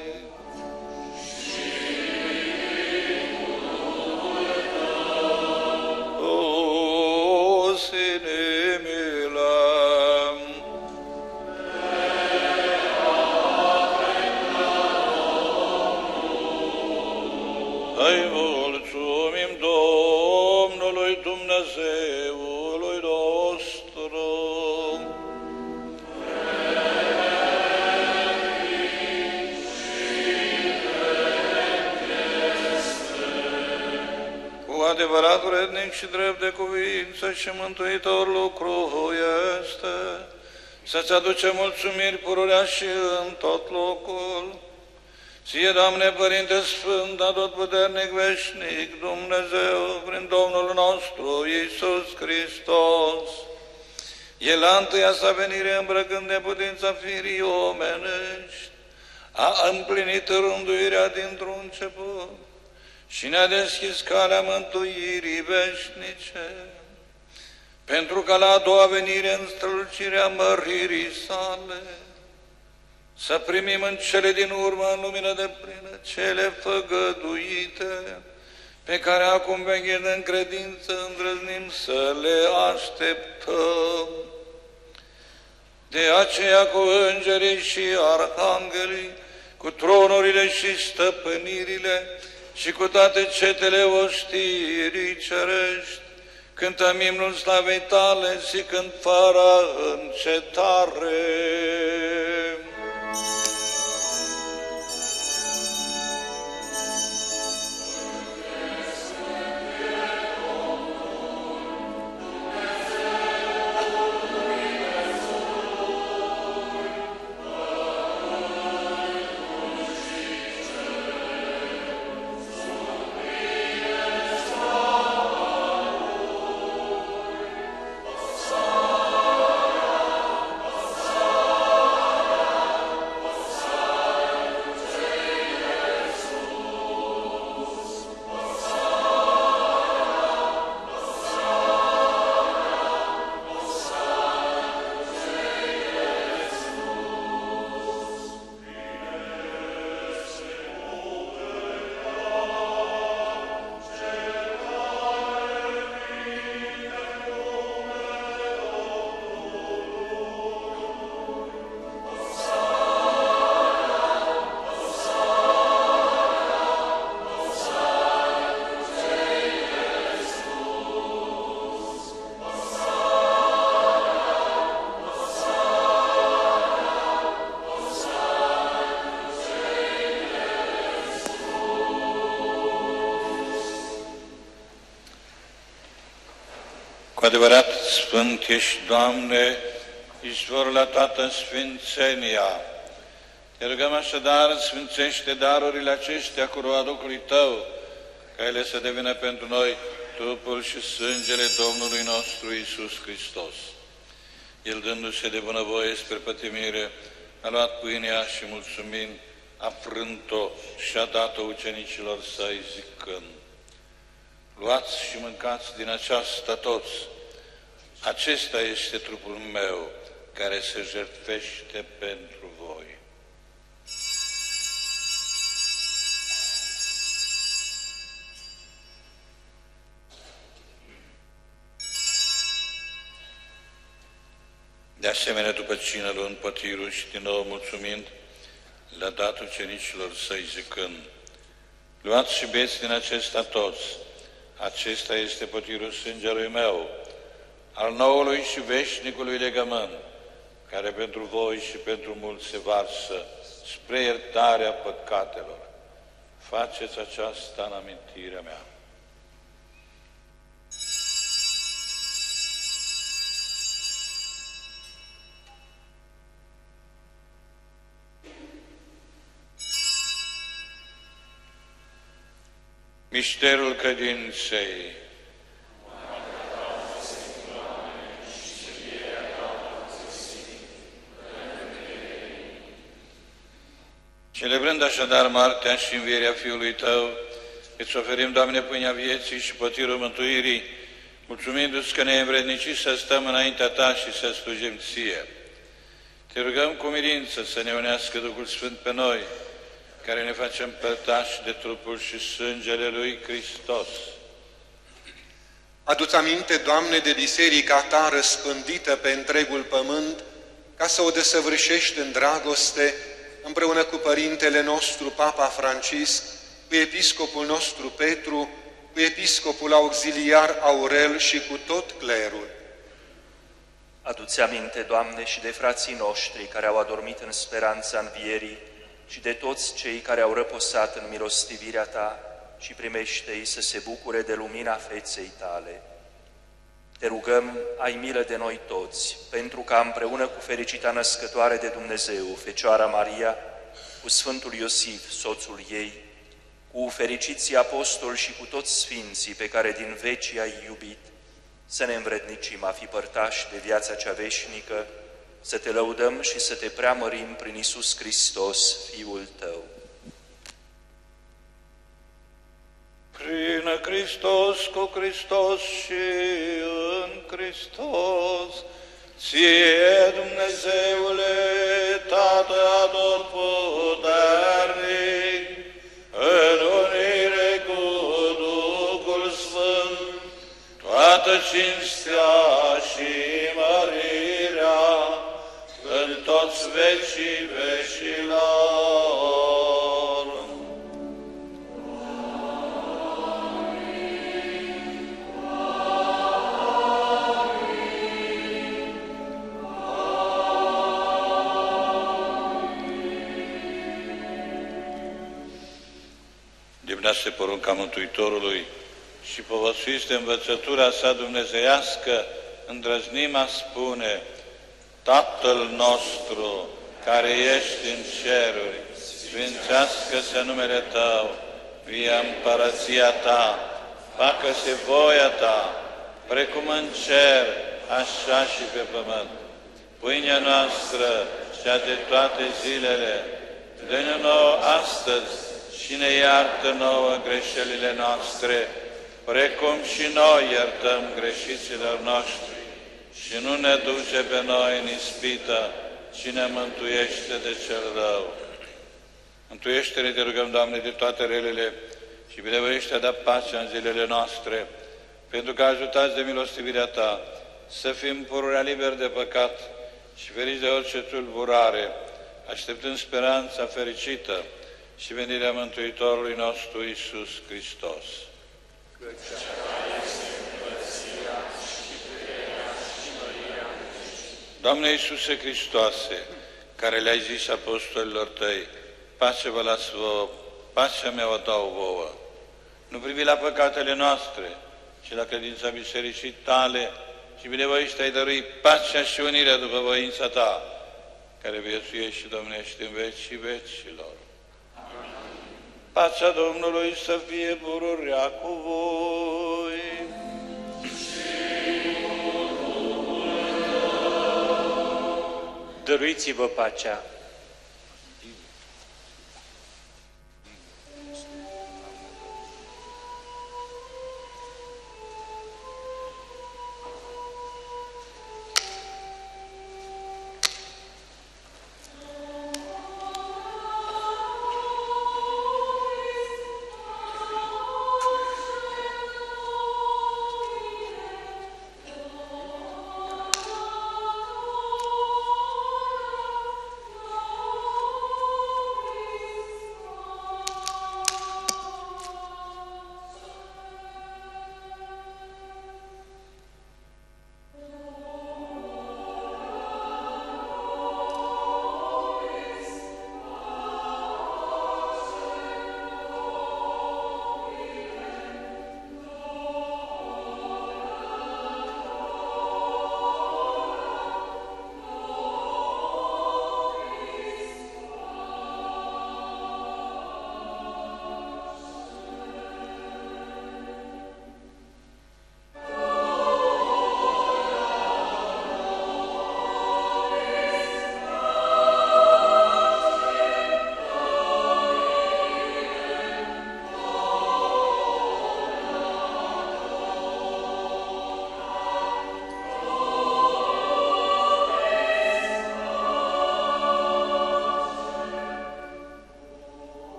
Îi mulțumim Domnului Dumnezeului nostru. Cu adevărat vrednic și drept de cuvință și mântuitor lucru este să-ți aduce mulțumiri pururea și în tot locul. Ție, Doamne, Părinte Sfânt, Atotputernic, Veșnic, Dumnezeu, prin Domnul nostru, Iisus Hristos, El la întâia sa venire, îmbrăcând de putința firii omenești, a împlinit rânduirea dintr-un început și ne-a deschis calea mântuirii veșnice, pentru ca la a doua venire în strălucirea măririi sale, să primim în cele din urmă, în lumină deplină, cele făgăduite, pe care acum, veghind în credință, îndrăznim să le așteptăm. De aceea, cu îngerii și arhanghelii, cu tronurile și stăpânirile și cu toate cetele oștirii cerești, cântăm imnul slavei Tale și cânt fără încetare. Cu adevărat, Sfânt ești, Doamne, izvorul la toată sfințenia. Te rugăm așadar, sfințește darurile acestea cu roa Duhului Tău, ca ele să devină pentru noi trupul și sângele Domnului nostru Iisus Hristos. El, dându-se de bunăvoie spre pătimire, a luat pâinea și mulțumind, a frânt-o și a dat-o ucenicilor săi, zicând: luați și mâncați din aceasta toți, acesta este trupul meu, care se jertfește pentru voi. De asemenea, după cină, luând pătirul și din nou mulțumind, le-a dat ucenicilor săi, zicând: luați și beți din acesta toți, acesta este pătirul sângelui meu, al noului și veșnicului legământ, care pentru voi și pentru mulți se varsă spre iertarea păcatelor. Faceți aceasta în amintirea mea. Mișterul credinței. Celebrând așadar moartea și învierea Fiului Tău, îți oferim, Doamne, pâinea vieții și pătirul mântuirii, mulțumindu-ți că ne-ai învrednicit să stăm înaintea Ta și să slujim Ție. Te rugăm cu milință să ne unească Duhul Sfânt pe noi, care ne facem părtași de trupul și sângele lui Hristos. Adu-ți aminte, Doamne, de biserica Ta răspândită pe întregul pământ, ca să o desăvârșești în dragoste, împreună cu Părintele nostru, Papa Francisc, cu Episcopul nostru Petru, cu Episcopul Auxiliar Aurel și cu tot clerul. Adu-ți aminte, Doamne, și de frații noștri care au adormit în speranța învierii și de toți cei care au răposat în milostivirea Ta și primește-i să se bucure de lumina feței Tale. Te rugăm, ai milă de noi toți, pentru ca împreună cu fericita născătoare de Dumnezeu, Fecioara Maria, cu Sfântul Iosif, soțul ei, cu fericiții apostoli și cu toți sfinții pe care din veci ai iubit, să ne învrednicim a fi părtași de viața cea veșnică, să Te lăudăm și să Te preamărim prin Iisus Hristos, Fiul Tău. Prin Hristos, cu Hristos și în Hristos, Ție, Dumnezeule, Tată atotputernic, în unire cu Duhul Sfânt, toată cinstea și mărirea în toți vecii vecilor. Dimnește porunca Mântuitorului și povățuiți de învățătura sa dumnezeiască, îndrăznim a spune: Tatăl nostru, care ești în ceruri, sfințească-se numele Tău, vie împărăția Ta, facă-se voia Ta, precum în cer, așa și pe pământ. Pâinea noastră, cea de toate zilele, dă-ne nouă astăzi și ne iartă nouă greșelile noastre, precum și noi iertăm greșiților noștri. Și nu ne duce pe noi în ispită, ci ne mântuiește de cel rău. Mântuiește-ne, Te rugăm, Doamne, de toate relele și binevoiește a da pacea în zilele noastre, pentru că ajutați de milostivirea Ta să fim pururea liberi de păcat și feriți de orice tulburare, așteptând speranța fericită și venirea Mântuitorului nostru Iisus Hristos. Doamne Iisuse Hristoase, care le-ai zis apostolilor Tăi, pace vă las vouă, pacea mea o dau vouă. Nu privi la păcatele noastre, ci la credința bisericii Tale și binevoiește ai dărui pacea și unirea după voința Ta, care viețuiește și domnește în vecii vecilor. Pacea Domnului să fie pururea cu voi. Dăruiți-vă pacea.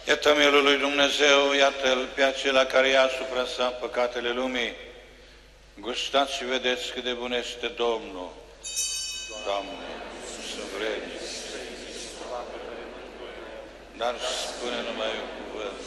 Iată mielul lui Dumnezeu, iată-l pe acela care ia asupra sa păcatele lumii. Gustați și vedeți cât de bun este Domnul. Doamne, să vrei, dar spune numai un cuvânt.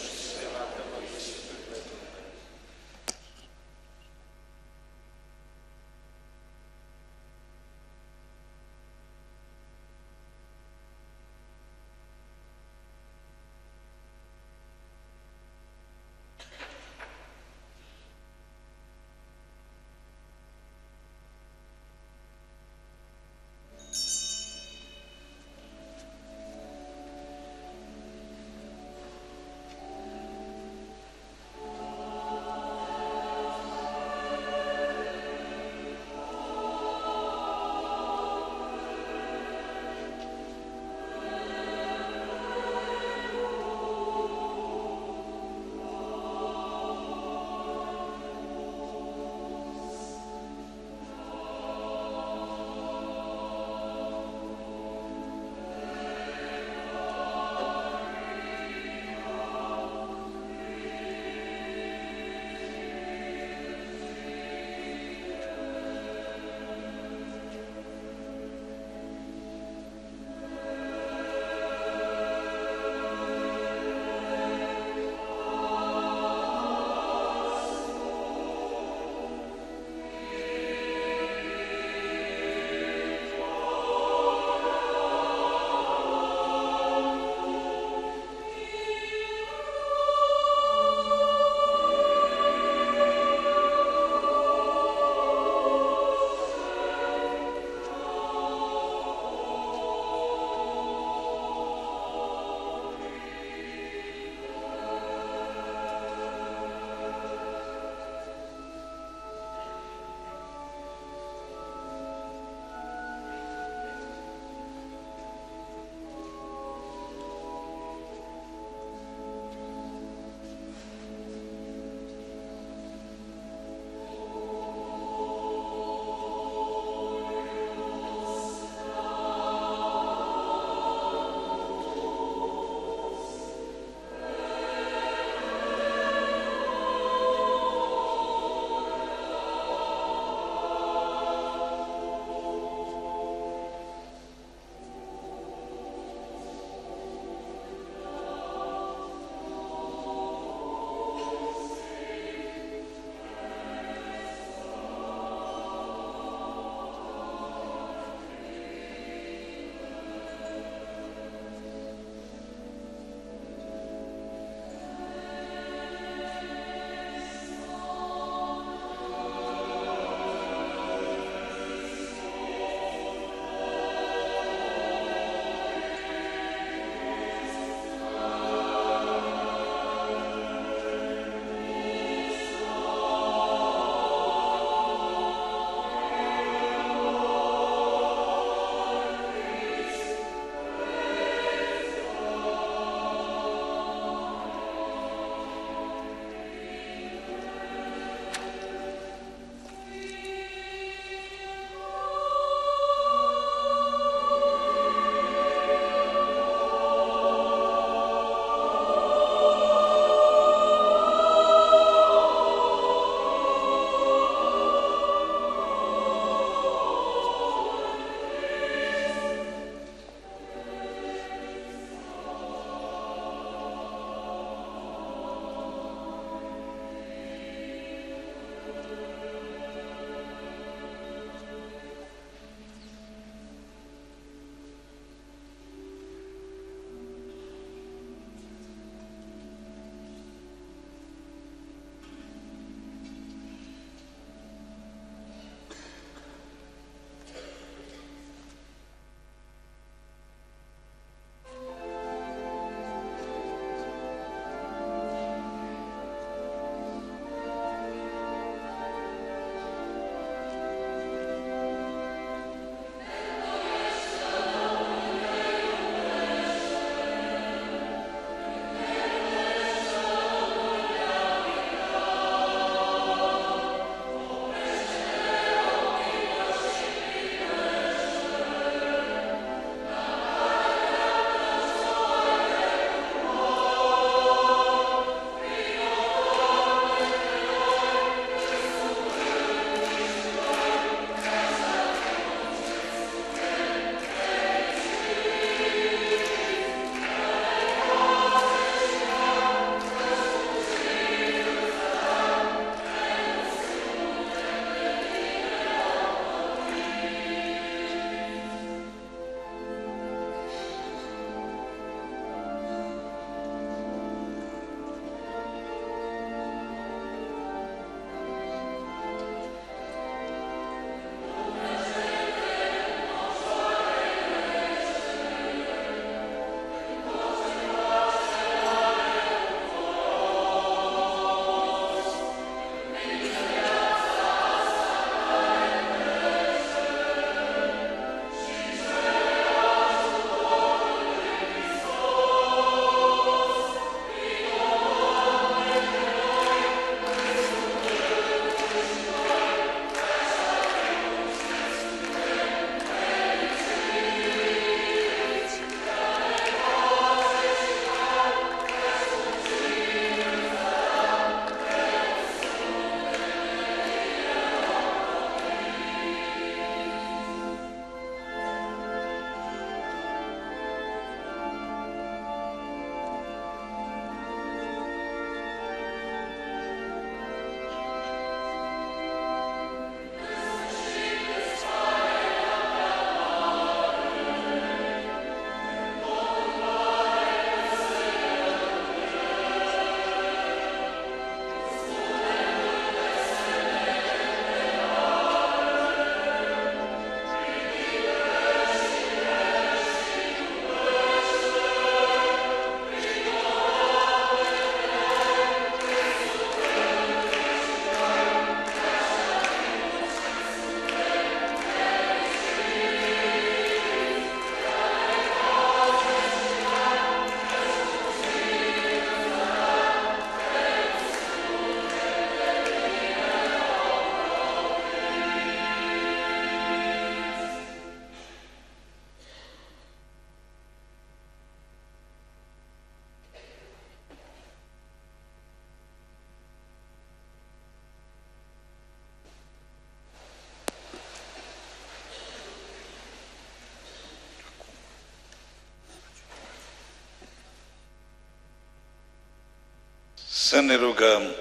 Să ne rugăm.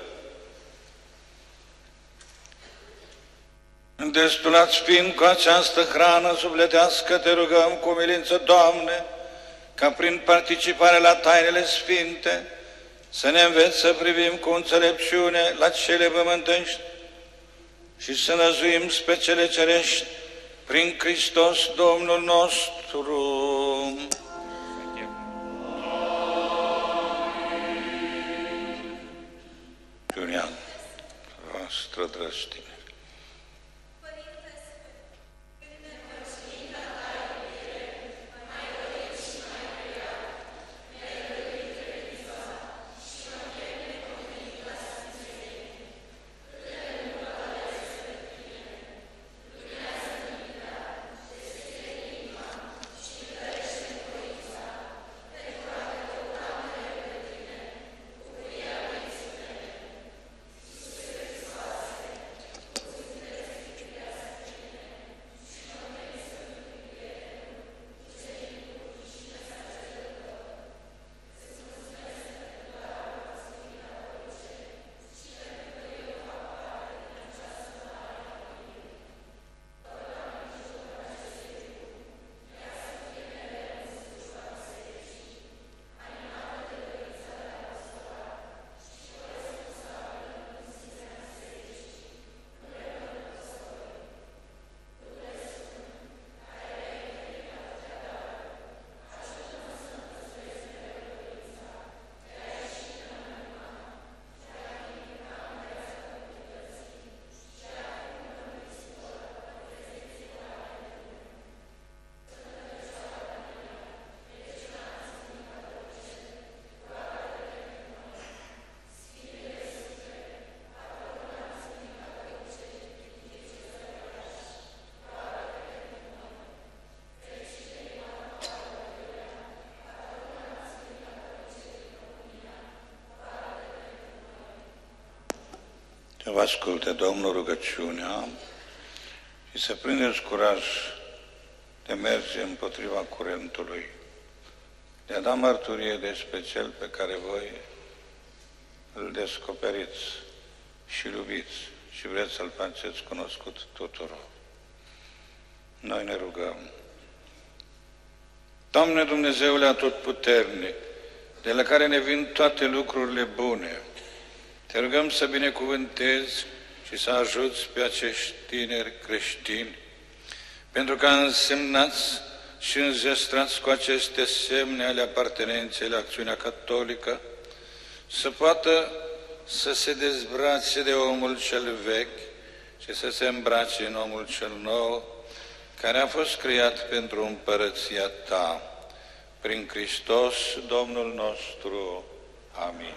Îndestulați fiind cu această hrană sufletească, te rugăm cu milință, Doamne, ca prin participare la tainele sfinte să ne înveți să privim cu înțelepciune la cele pământești și să năzuim spre cele cerești prin Hristos Domnul nostru. Iulian, voastră drăstine. Să vă asculte Domnul rugăciunea și să prindeți curaj de merge împotriva curentului, de a da mărturie despre Cel pe care voi îl descoperiți și iubiți și vreți să-L faceți cunoscut tuturor. Noi ne rugăm. Doamne Dumnezeule Atotputernic, de la care ne vin toate lucrurile bune, te rugăm să binecuvântezi și să ajuți pe acești tineri creștini, pentru că însemnați și înzestrați cu aceste semne ale apartenenței la acțiunea catolică, să poată să se dezbrace de omul cel vechi și să se îmbrace în omul cel nou, care a fost creat pentru împărăția Ta, prin Hristos Domnul nostru. Amin.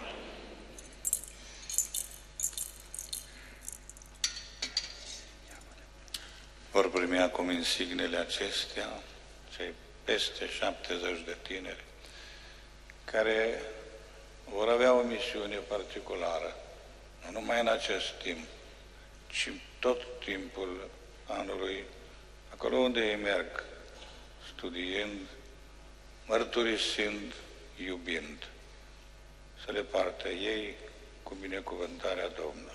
Vor primi acum insignele acestea cei peste 70 de tineri care vor avea o misiune particulară, nu numai în acest timp, ci tot timpul anului, acolo unde ei merg, studiind, mărturisind, iubind, să le poartă ei cu binecuvântarea Domnului.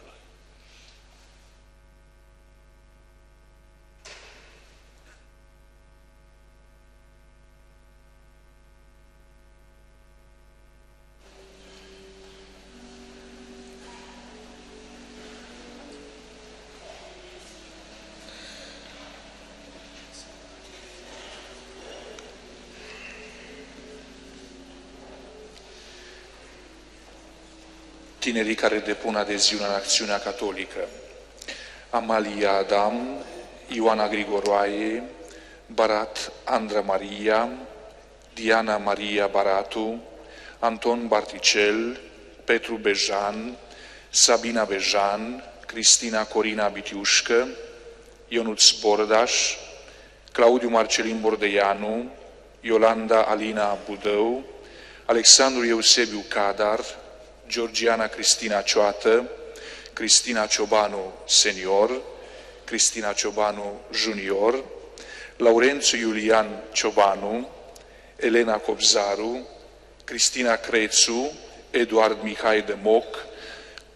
Tinerii care depun adeziunea în acțiunea catolică: Amalia Adam, Ioana Grigoroaie, Barat Andra Maria, Diana Maria Baratu, Anton Barticel, Petru Bejan, Sabina Bejan, Cristina Corina Bitiușcă, Ionuț Bordaș, Claudiu Marcelin Bordeianu, Iolanda Alina Budău, Alexandru Eusebiu Cadar, Georgiana Cristina Cioată, Cristina Ciobanu Senior, Cristina Ciobanu Junior, Laurențiu Iulian Ciobanu, Elena Cobzaru, Cristina Crețu, Eduard Mihai de Moc,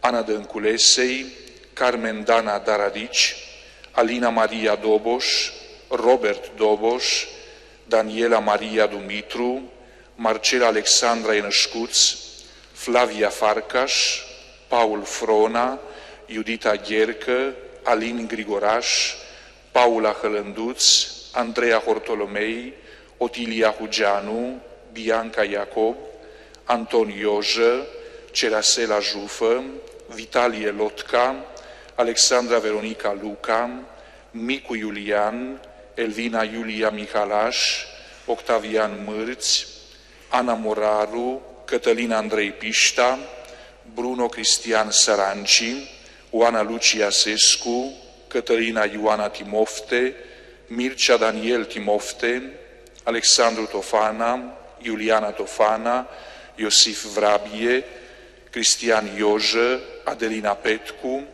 Ana Dănculesei, Carmen Dana Daradici, Alina Maria Doboș, Robert Doboș, Daniela Maria Dumitru, Marcela Alexandra Enășcuț, Flavia Farcaș, Paul Frona, Iudita Ghercă, Alin Grigoraș, Paula Hălânduț, Andreea Hortolomei, Otilia Hugeanu, Bianca Iacob, Anton Iojă, Cerasela Jufă, Vitalie Lotca, Alexandra Veronica Luca, Micu Iulian, Elvina Iulia Mihalaș, Octavian Mârți, Ana Moraru, Cătălin Andrei Pișta, Bruno Cristian Săranci, Oana Lucia Sescu, Cătălina Ioana Timofte, Mircea Daniel Timofte, Alexandru Tofana, Iuliana Tofana, Iosif Vrabie, Cristian Iojă, Adelina Petcu,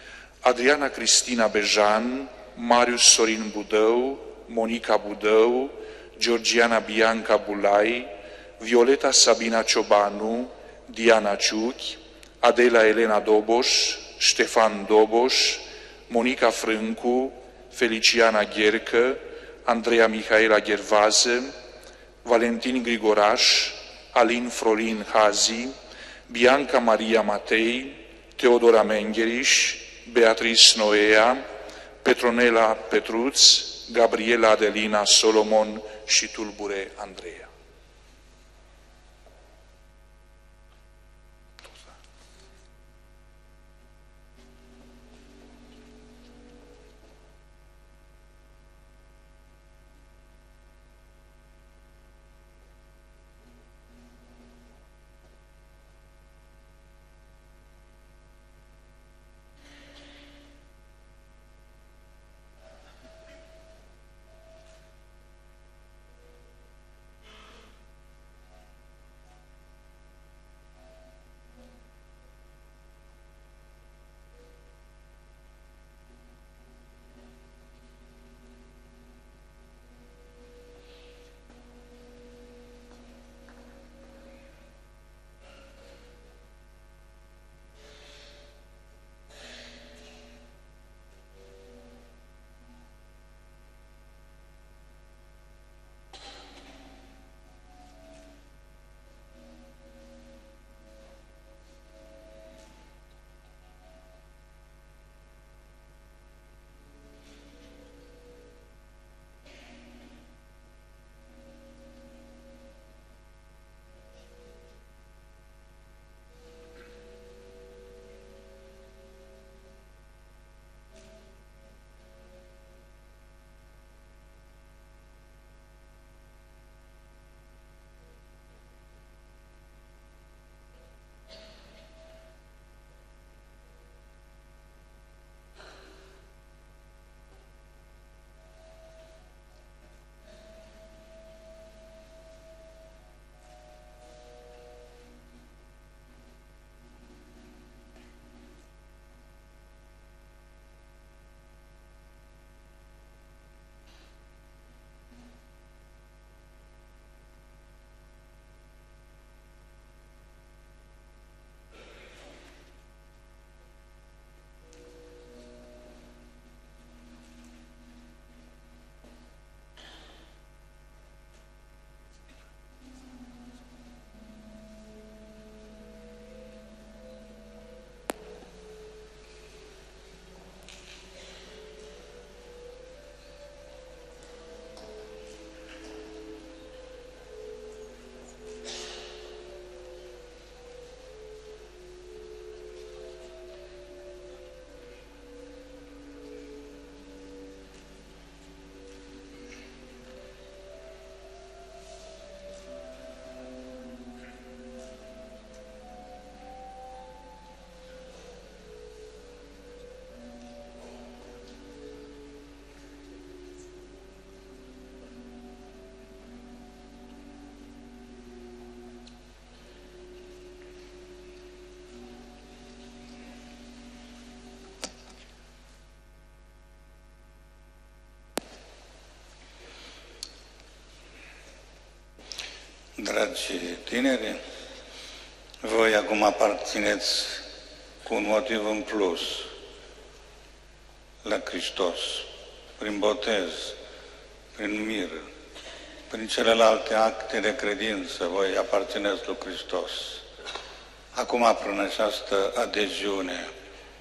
Adriana Cristina Bejan, Marius Sorin Budău, Monica Budău, Georgiana Bianca Bulai, Violeta Sabina Ciobanu, Diana Ciuchi, Adela Elena Doboș, Ștefan Doboș, Monica Frâncu, Feliciana Ghercă, Andreea Mihaela Ghervază, Valentin Grigoraș, Alin Frolin Hazi, Bianca Maria Matei, Teodora Mengheriș, Beatrice Noea, Petronela Petruț, Gabriela Adelina Solomon și Tulbure Andreea. Dragi tineri, voi acum aparțineți cu un motiv în plus la Hristos, prin botez, prin mir, prin celelalte acte de credință, voi aparțineți lui Hristos. Acum, prin această adeziune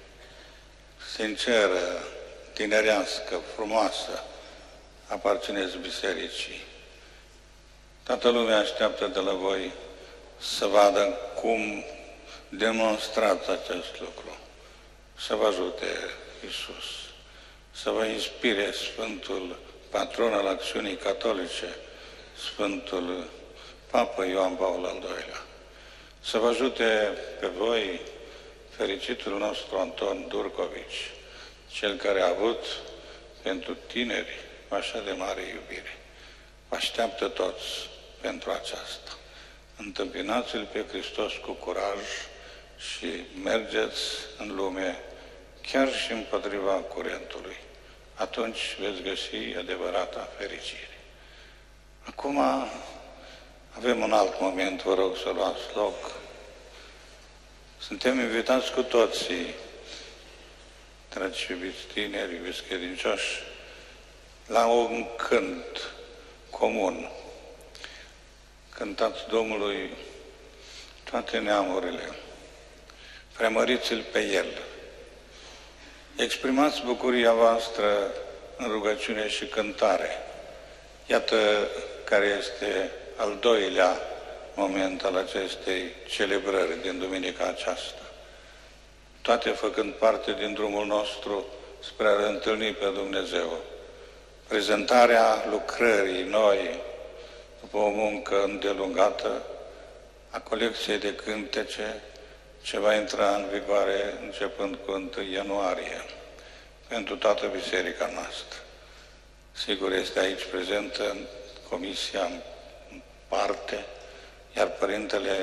sinceră, tinerească, frumoasă, aparțineți bisericii. Toată lumea așteaptă de la voi să vadă cum demonstrați acest lucru. Să vă ajute Iisus, să vă inspire Sfântul Patron al Acțiunii Catolice, Sfântul Papa Ioan Paul al II-lea, să vă ajute pe voi fericitul nostru Anton Durcovici, cel care a avut pentru tineri așa de mare iubire. Vă așteaptă toți pentru aceasta. Întâmpinați-L pe Hristos cu curaj și mergeți în lume chiar și împotriva curentului. Atunci veți găsi adevărata fericire. Acum avem un alt moment, vă rog să luați loc. Suntem invitați cu toții, dragi iubiți tineri, iubiți credincioși, la un cânt comun. Cântați Domnului toate neamurile, preamăriți-L pe El. Exprimați bucuria voastră în rugăciune și cântare. Iată care este al doilea moment al acestei celebrări din duminica aceasta. Toate făcând parte din drumul nostru spre a întâlni pe Dumnezeu. Prezentarea lucrării noi, după o muncă îndelungată, a colecției de cântece, ce va intra în vigoare începând cu 1 ianuarie, pentru toată biserica noastră. Sigur, este aici prezentă în comisia în parte, iar Părintele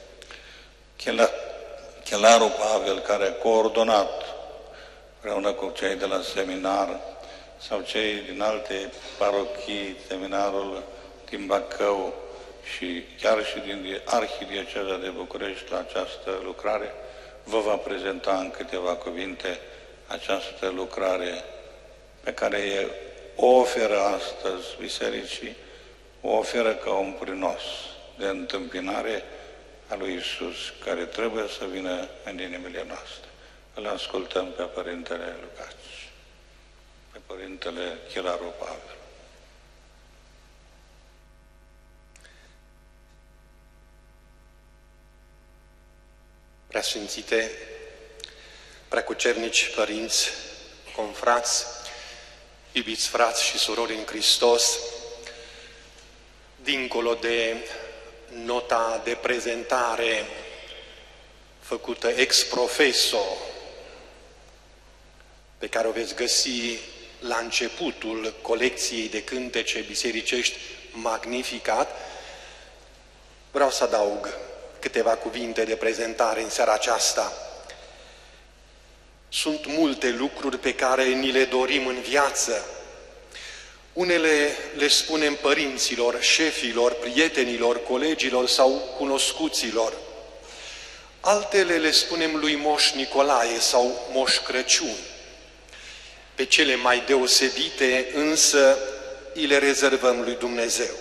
Chelaru Pavel, care a coordonat împreună cu cei de la seminar sau cei din alte parochii, seminarul din Bacău și chiar și din Arhidieceza de București la această lucrare, vă va prezenta în câteva cuvinte această lucrare pe care o oferă astăzi bisericii, o oferă ca un prinos de întâmpinare a lui Iisus, care trebuie să vină în inimile noastre. Îl ascultăm pe Părintele Lucaci, pe Părintele Chelaru Pavel. Preasfințite, preacucernici părinți, confrați, iubiți frați și surori în Hristos, dincolo de nota de prezentare făcută ex professo, pe care o veți găsi la începutul colecției de cântece bisericești Magnificat, vreau să adaug câteva cuvinte de prezentare în seara aceasta. Sunt multe lucruri pe care ni le dorim în viață. Unele le spunem părinților, șefilor, prietenilor, colegilor sau cunoscuților. Altele le spunem lui Moș Nicolae sau Moș Crăciun. Pe cele mai deosebite însă îi le rezervăm lui Dumnezeu.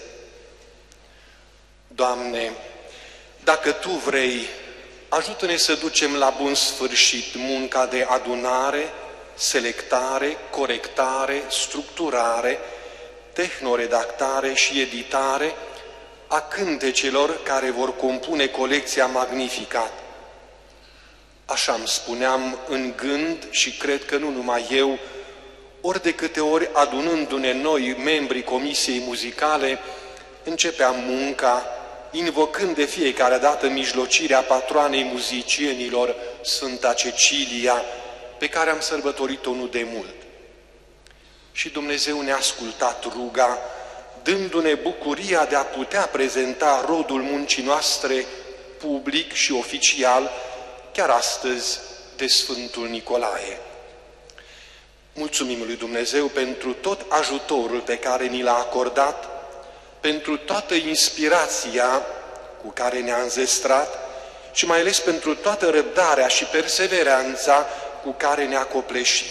Doamne, dacă Tu vrei, ajută-ne să ducem la bun sfârșit munca de adunare, selectare, corectare, structurare, tehnoredactare și editare a cântecelor care vor compune colecția Magnificat. Așa îmi spuneam în gând și cred că nu numai eu, ori de câte ori adunându-ne noi, membrii Comisiei Muzicale, începeam munca, invocând de fiecare dată mijlocirea patroanei muzicienilor, Sfânta Cecilia, pe care am sărbătorit-o nu de mult. Și Dumnezeu ne-a ascultat ruga, dându-ne bucuria de a putea prezenta rodul muncii noastre public și oficial, chiar astăzi, de Sfântul Nicolae. Mulțumim lui Dumnezeu pentru tot ajutorul pe care ni l-a acordat, pentru toată inspirația cu care ne-a înzestrat și mai ales pentru toată răbdarea și perseverența cu care ne-a copleșit.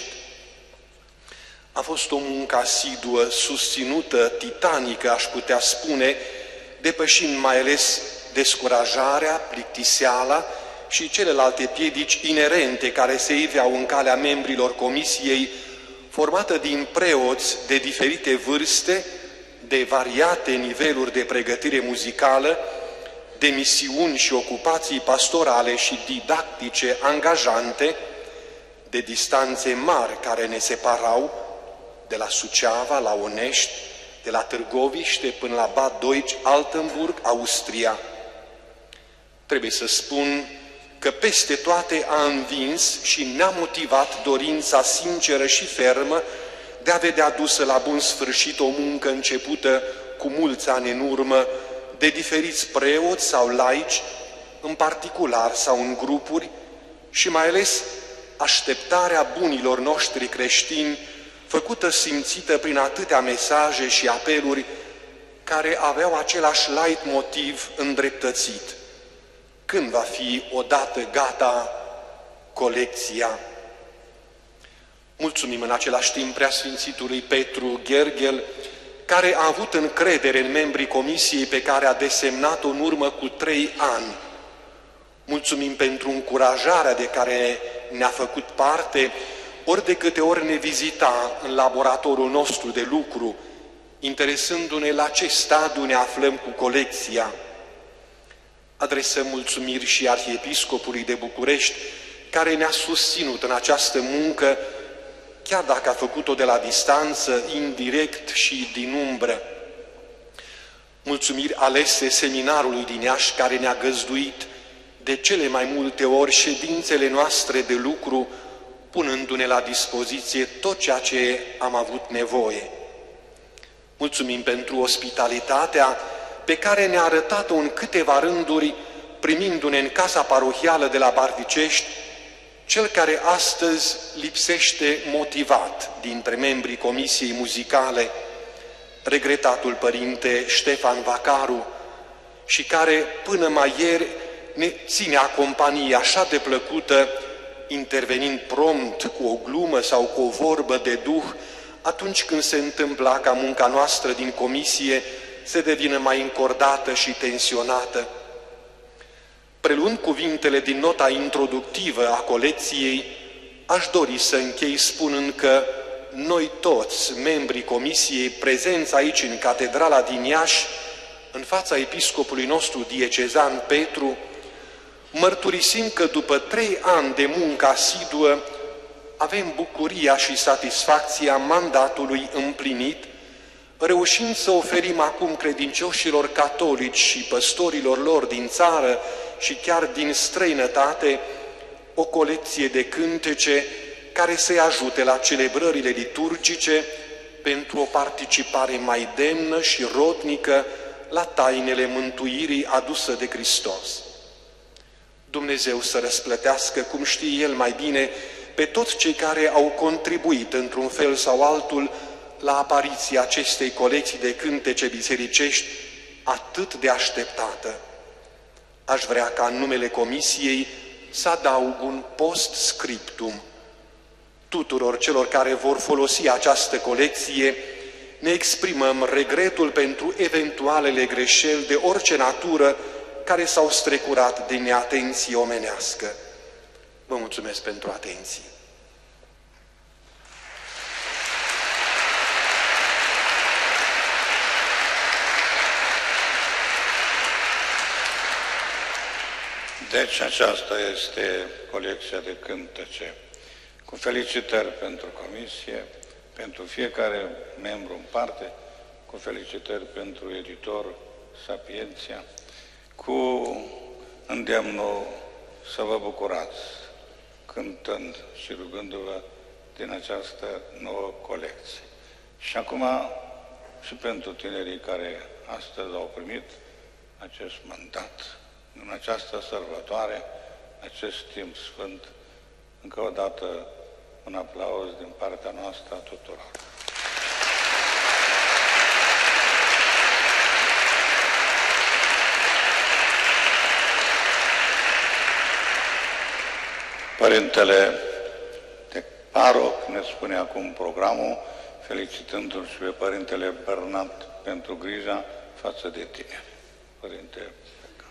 A fost o muncă asiduă, susținută, titanică, aș putea spune, depășind mai ales descurajarea, plictiseala și celelalte piedici inerente care se iveau în calea membrilor comisiei, formată din preoți de diferite vârste, de variate niveluri de pregătire muzicală, de misiuni și ocupații pastorale și didactice angajante, de distanțe mari care ne separau, de la Suceava la Onești, de la Târgoviște până la Bad Deutsch-Altenburg, Austria. Trebuie să spun că peste toate a învins și ne-a motivat dorința sinceră și fermă de a vedea dusă la bun sfârșit o muncă începută cu mulți ani în urmă de diferiți preoți sau laici, în particular sau în grupuri, și mai ales așteptarea bunilor noștri creștini, făcută simțită prin atâtea mesaje și apeluri care aveau același leitmotiv îndreptățit. Când va fi odată gata colecția? Mulțumim în același timp Preasfințitului Petru Gherghel, care a avut încredere în membrii comisiei pe care a desemnat-o în urmă cu 3 ani. Mulțumim pentru încurajarea de care ne-a făcut parte, ori de câte ori ne vizita în laboratorul nostru de lucru, interesându-ne la ce stadiu ne aflăm cu colecția. Adresăm mulțumiri și Arhiepiscopului de București, care ne-a susținut în această muncă, chiar dacă a făcut-o de la distanță, indirect și din umbră. Mulțumiri alese seminarului din Iași, care ne-a găzduit de cele mai multe ori ședințele noastre de lucru, punându-ne la dispoziție tot ceea ce am avut nevoie. Mulțumim pentru ospitalitatea pe care ne-a arătat-o în câteva rânduri, primindu-ne în casa parohială de la Bardicești, cel care astăzi lipsește motivat dintre membrii Comisiei Muzicale, regretatul părinte Ștefan Vacaru, și care până mai ieri ne ținea companie așa de plăcută, intervenind prompt cu o glumă sau cu o vorbă de duh, atunci când se întâmpla ca munca noastră din comisie se devină mai încordată și tensionată. Preluând cuvintele din nota introductivă a colecției, aș dori să închei spunând că noi toți, membrii comisiei prezenți aici în catedrala din Iași, în fața episcopului nostru diecezan Petru, mărturisim că după 3 ani de muncă asiduă avem bucuria și satisfacția mandatului împlinit, reușind să oferim acum credincioșilor catolici și păstorilor lor din țară și chiar din străinătate o colecție de cântece care să-i ajute la celebrările liturgice pentru o participare mai demnă și rodnică la tainele mântuirii adusă de Hristos. Dumnezeu să răsplătească, cum știe El mai bine, pe toți cei care au contribuit într-un fel sau altul la apariția acestei colecții de cântece bisericești atât de așteptată. Aș vrea ca în numele Comisiei să adaug un post-scriptum. Tuturor celor care vor folosi această colecție ne exprimăm regretul pentru eventualele greșeli de orice natură care s-au strecurat de neatenție omenească. Vă mulțumesc pentru atenție. Deci aceasta este colecția de cântece. Cu felicitări pentru comisie, pentru fiecare membru în parte, cu felicitări pentru editor Sapienția, cu îndemnul să vă bucurați cântând și rugându-vă din această nouă colecție. Și acum și pentru tinerii care astăzi au primit acest mandat, în această sărbătoare, acest timp sfânt, încă o dată un aplauz din partea noastră a tuturor. Părintele de paroc ne spune acum programul, felicitându-l și pe Părintele Bernat pentru grija față de tine. Părinte Beca.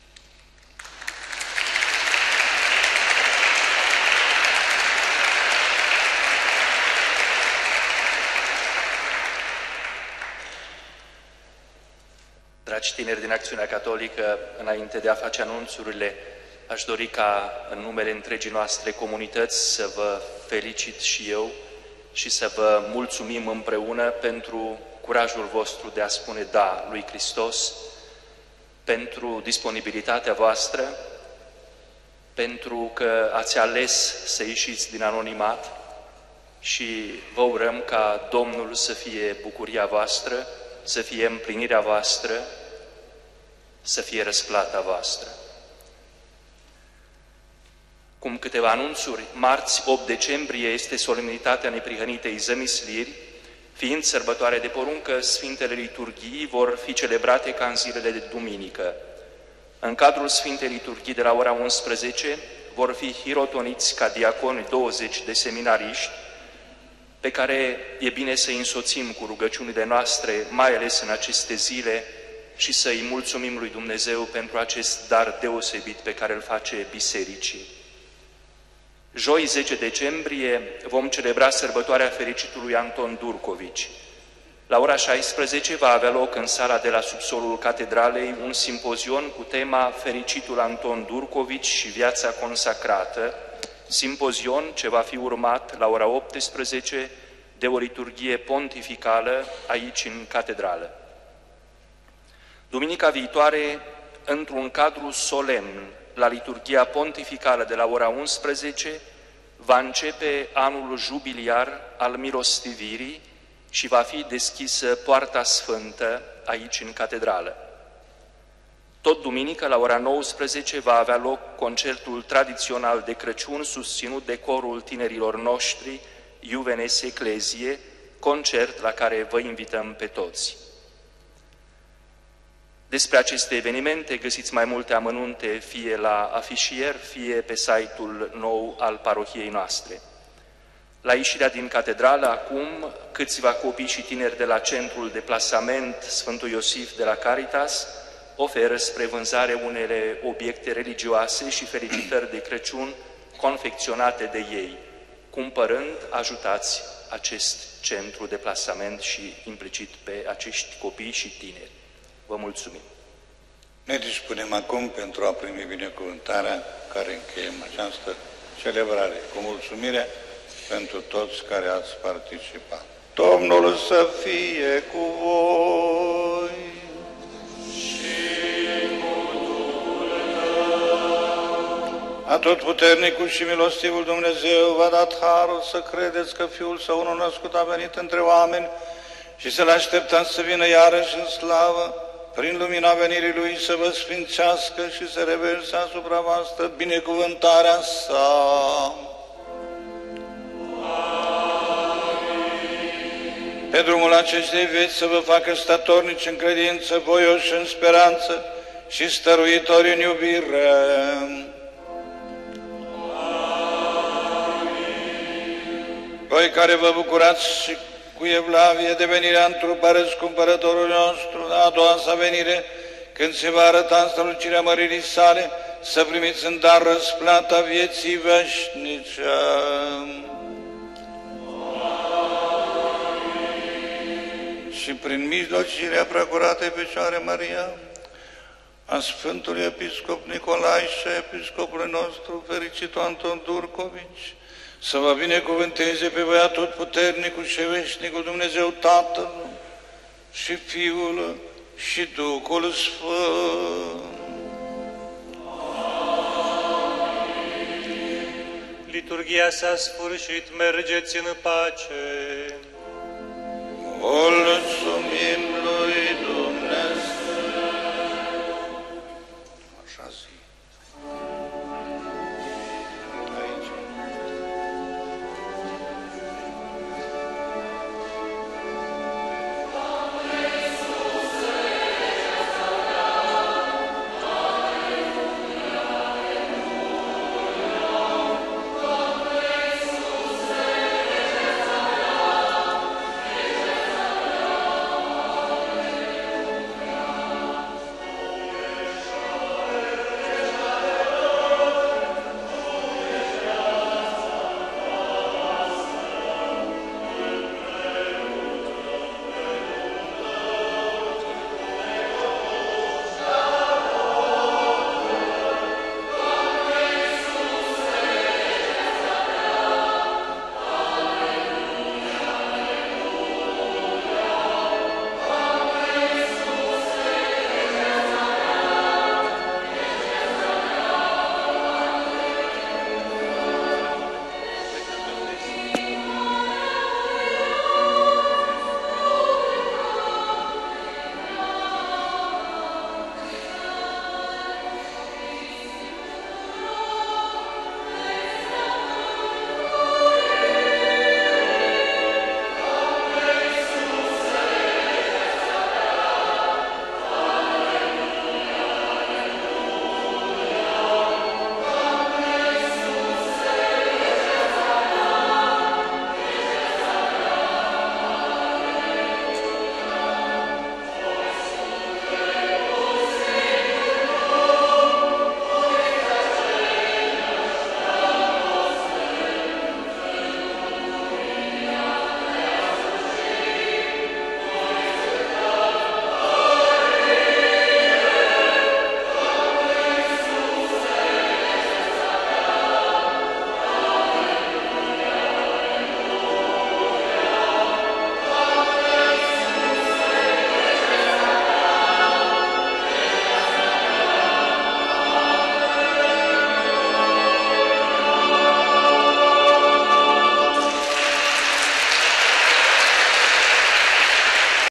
Dragi tineri din Acțiunea Catolică, înainte de a face anunțurile, aș dori ca în numele întregii noastre comunități să vă felicit și eu și să vă mulțumim împreună pentru curajul vostru de a spune da lui Hristos, pentru disponibilitatea voastră, pentru că ați ales să ieșiți din anonimat și vă urăm ca Domnul să fie bucuria voastră, să fie împlinirea voastră, să fie răsplata voastră. Cum câteva anunțuri, marți 8 decembrie este solemnitatea neprihănitei zămisliri, fiind sărbătoare de poruncă, Sfintele Liturghii vor fi celebrate ca în zilele de duminică. În cadrul Sfintei Liturghii de la ora 11 vor fi hirotoniți ca diaconi 20 de seminariști, pe care e bine să îi însoțim cu rugăciunile noastre, mai ales în aceste zile, și să îi mulțumim lui Dumnezeu pentru acest dar deosebit pe care îl face bisericii. Joi 10 decembrie vom celebra sărbătoarea fericitului Anton Durcovici. La ora 16 va avea loc în sala de la subsolul catedralei un simpozion cu tema Fericitul Anton Durcovici și viața consacrată, simpozion ce va fi urmat la ora 18 de o liturghie pontificală aici în catedrală. Duminica viitoare, într-un cadru solemn, la liturghia pontificală de la ora 11, va începe anul jubiliar al milostivirii și va fi deschisă Poarta Sfântă aici în catedrală. Tot duminică, la ora 19, va avea loc concertul tradițional de Crăciun susținut de corul tinerilor noștri, Juvenes Ecclesiae, concert la care vă invităm pe toți. Despre aceste evenimente găsiți mai multe amănunte fie la afișier, fie pe site-ul nou al parohiei noastre. La ieșirea din catedrală, acum, câțiva copii și tineri de la Centrul de Plasament Sfântul Iosif de la Caritas oferă spre vânzare unele obiecte religioase și felicitări de Crăciun confecționate de ei. Cumpărând, ajutați acest centru de plasament și implicit pe acești copii și tineri. Vă mulțumim! Ne dispunem acum pentru a primi binecuvântarea care încheiem această celebrare. Cu mulțumire pentru toți care ați participat. Domnul să fie cu voi! Atotputernicul și milostivul Dumnezeu v-a dat harul să credeți că Fiul Său unul născut a venit între oameni și să-L așteptați să vină iarăși în slavă, prin lumina venirii Lui să vă sfințească și să reverse asupra voastră binecuvântarea Sa. Pe drumul acestei vieți să vă facă statornici în credință, voioși în speranță și stăruitori în iubire. Voi care vă bucurați și cu evlavie de venirea întrupa răscumpărătorului nostru, la a doua sa venire, când se va arăta în strălucirea măririi sale, să primiți în dar răsplata vieții veșnice. Și prin mijlocirea preacuratei Fecioare Maria, a Sfântului Episcop Nicolae și a Episcopului nostru, fericitul Anton Durcovici, să vă binecuvânteze pe voi Atotputernicul și Veșnicul Dumnezeu Tatăl și Fiul și Duhul Sfânt. Liturghia s-a sfârșit, mergeți în pace.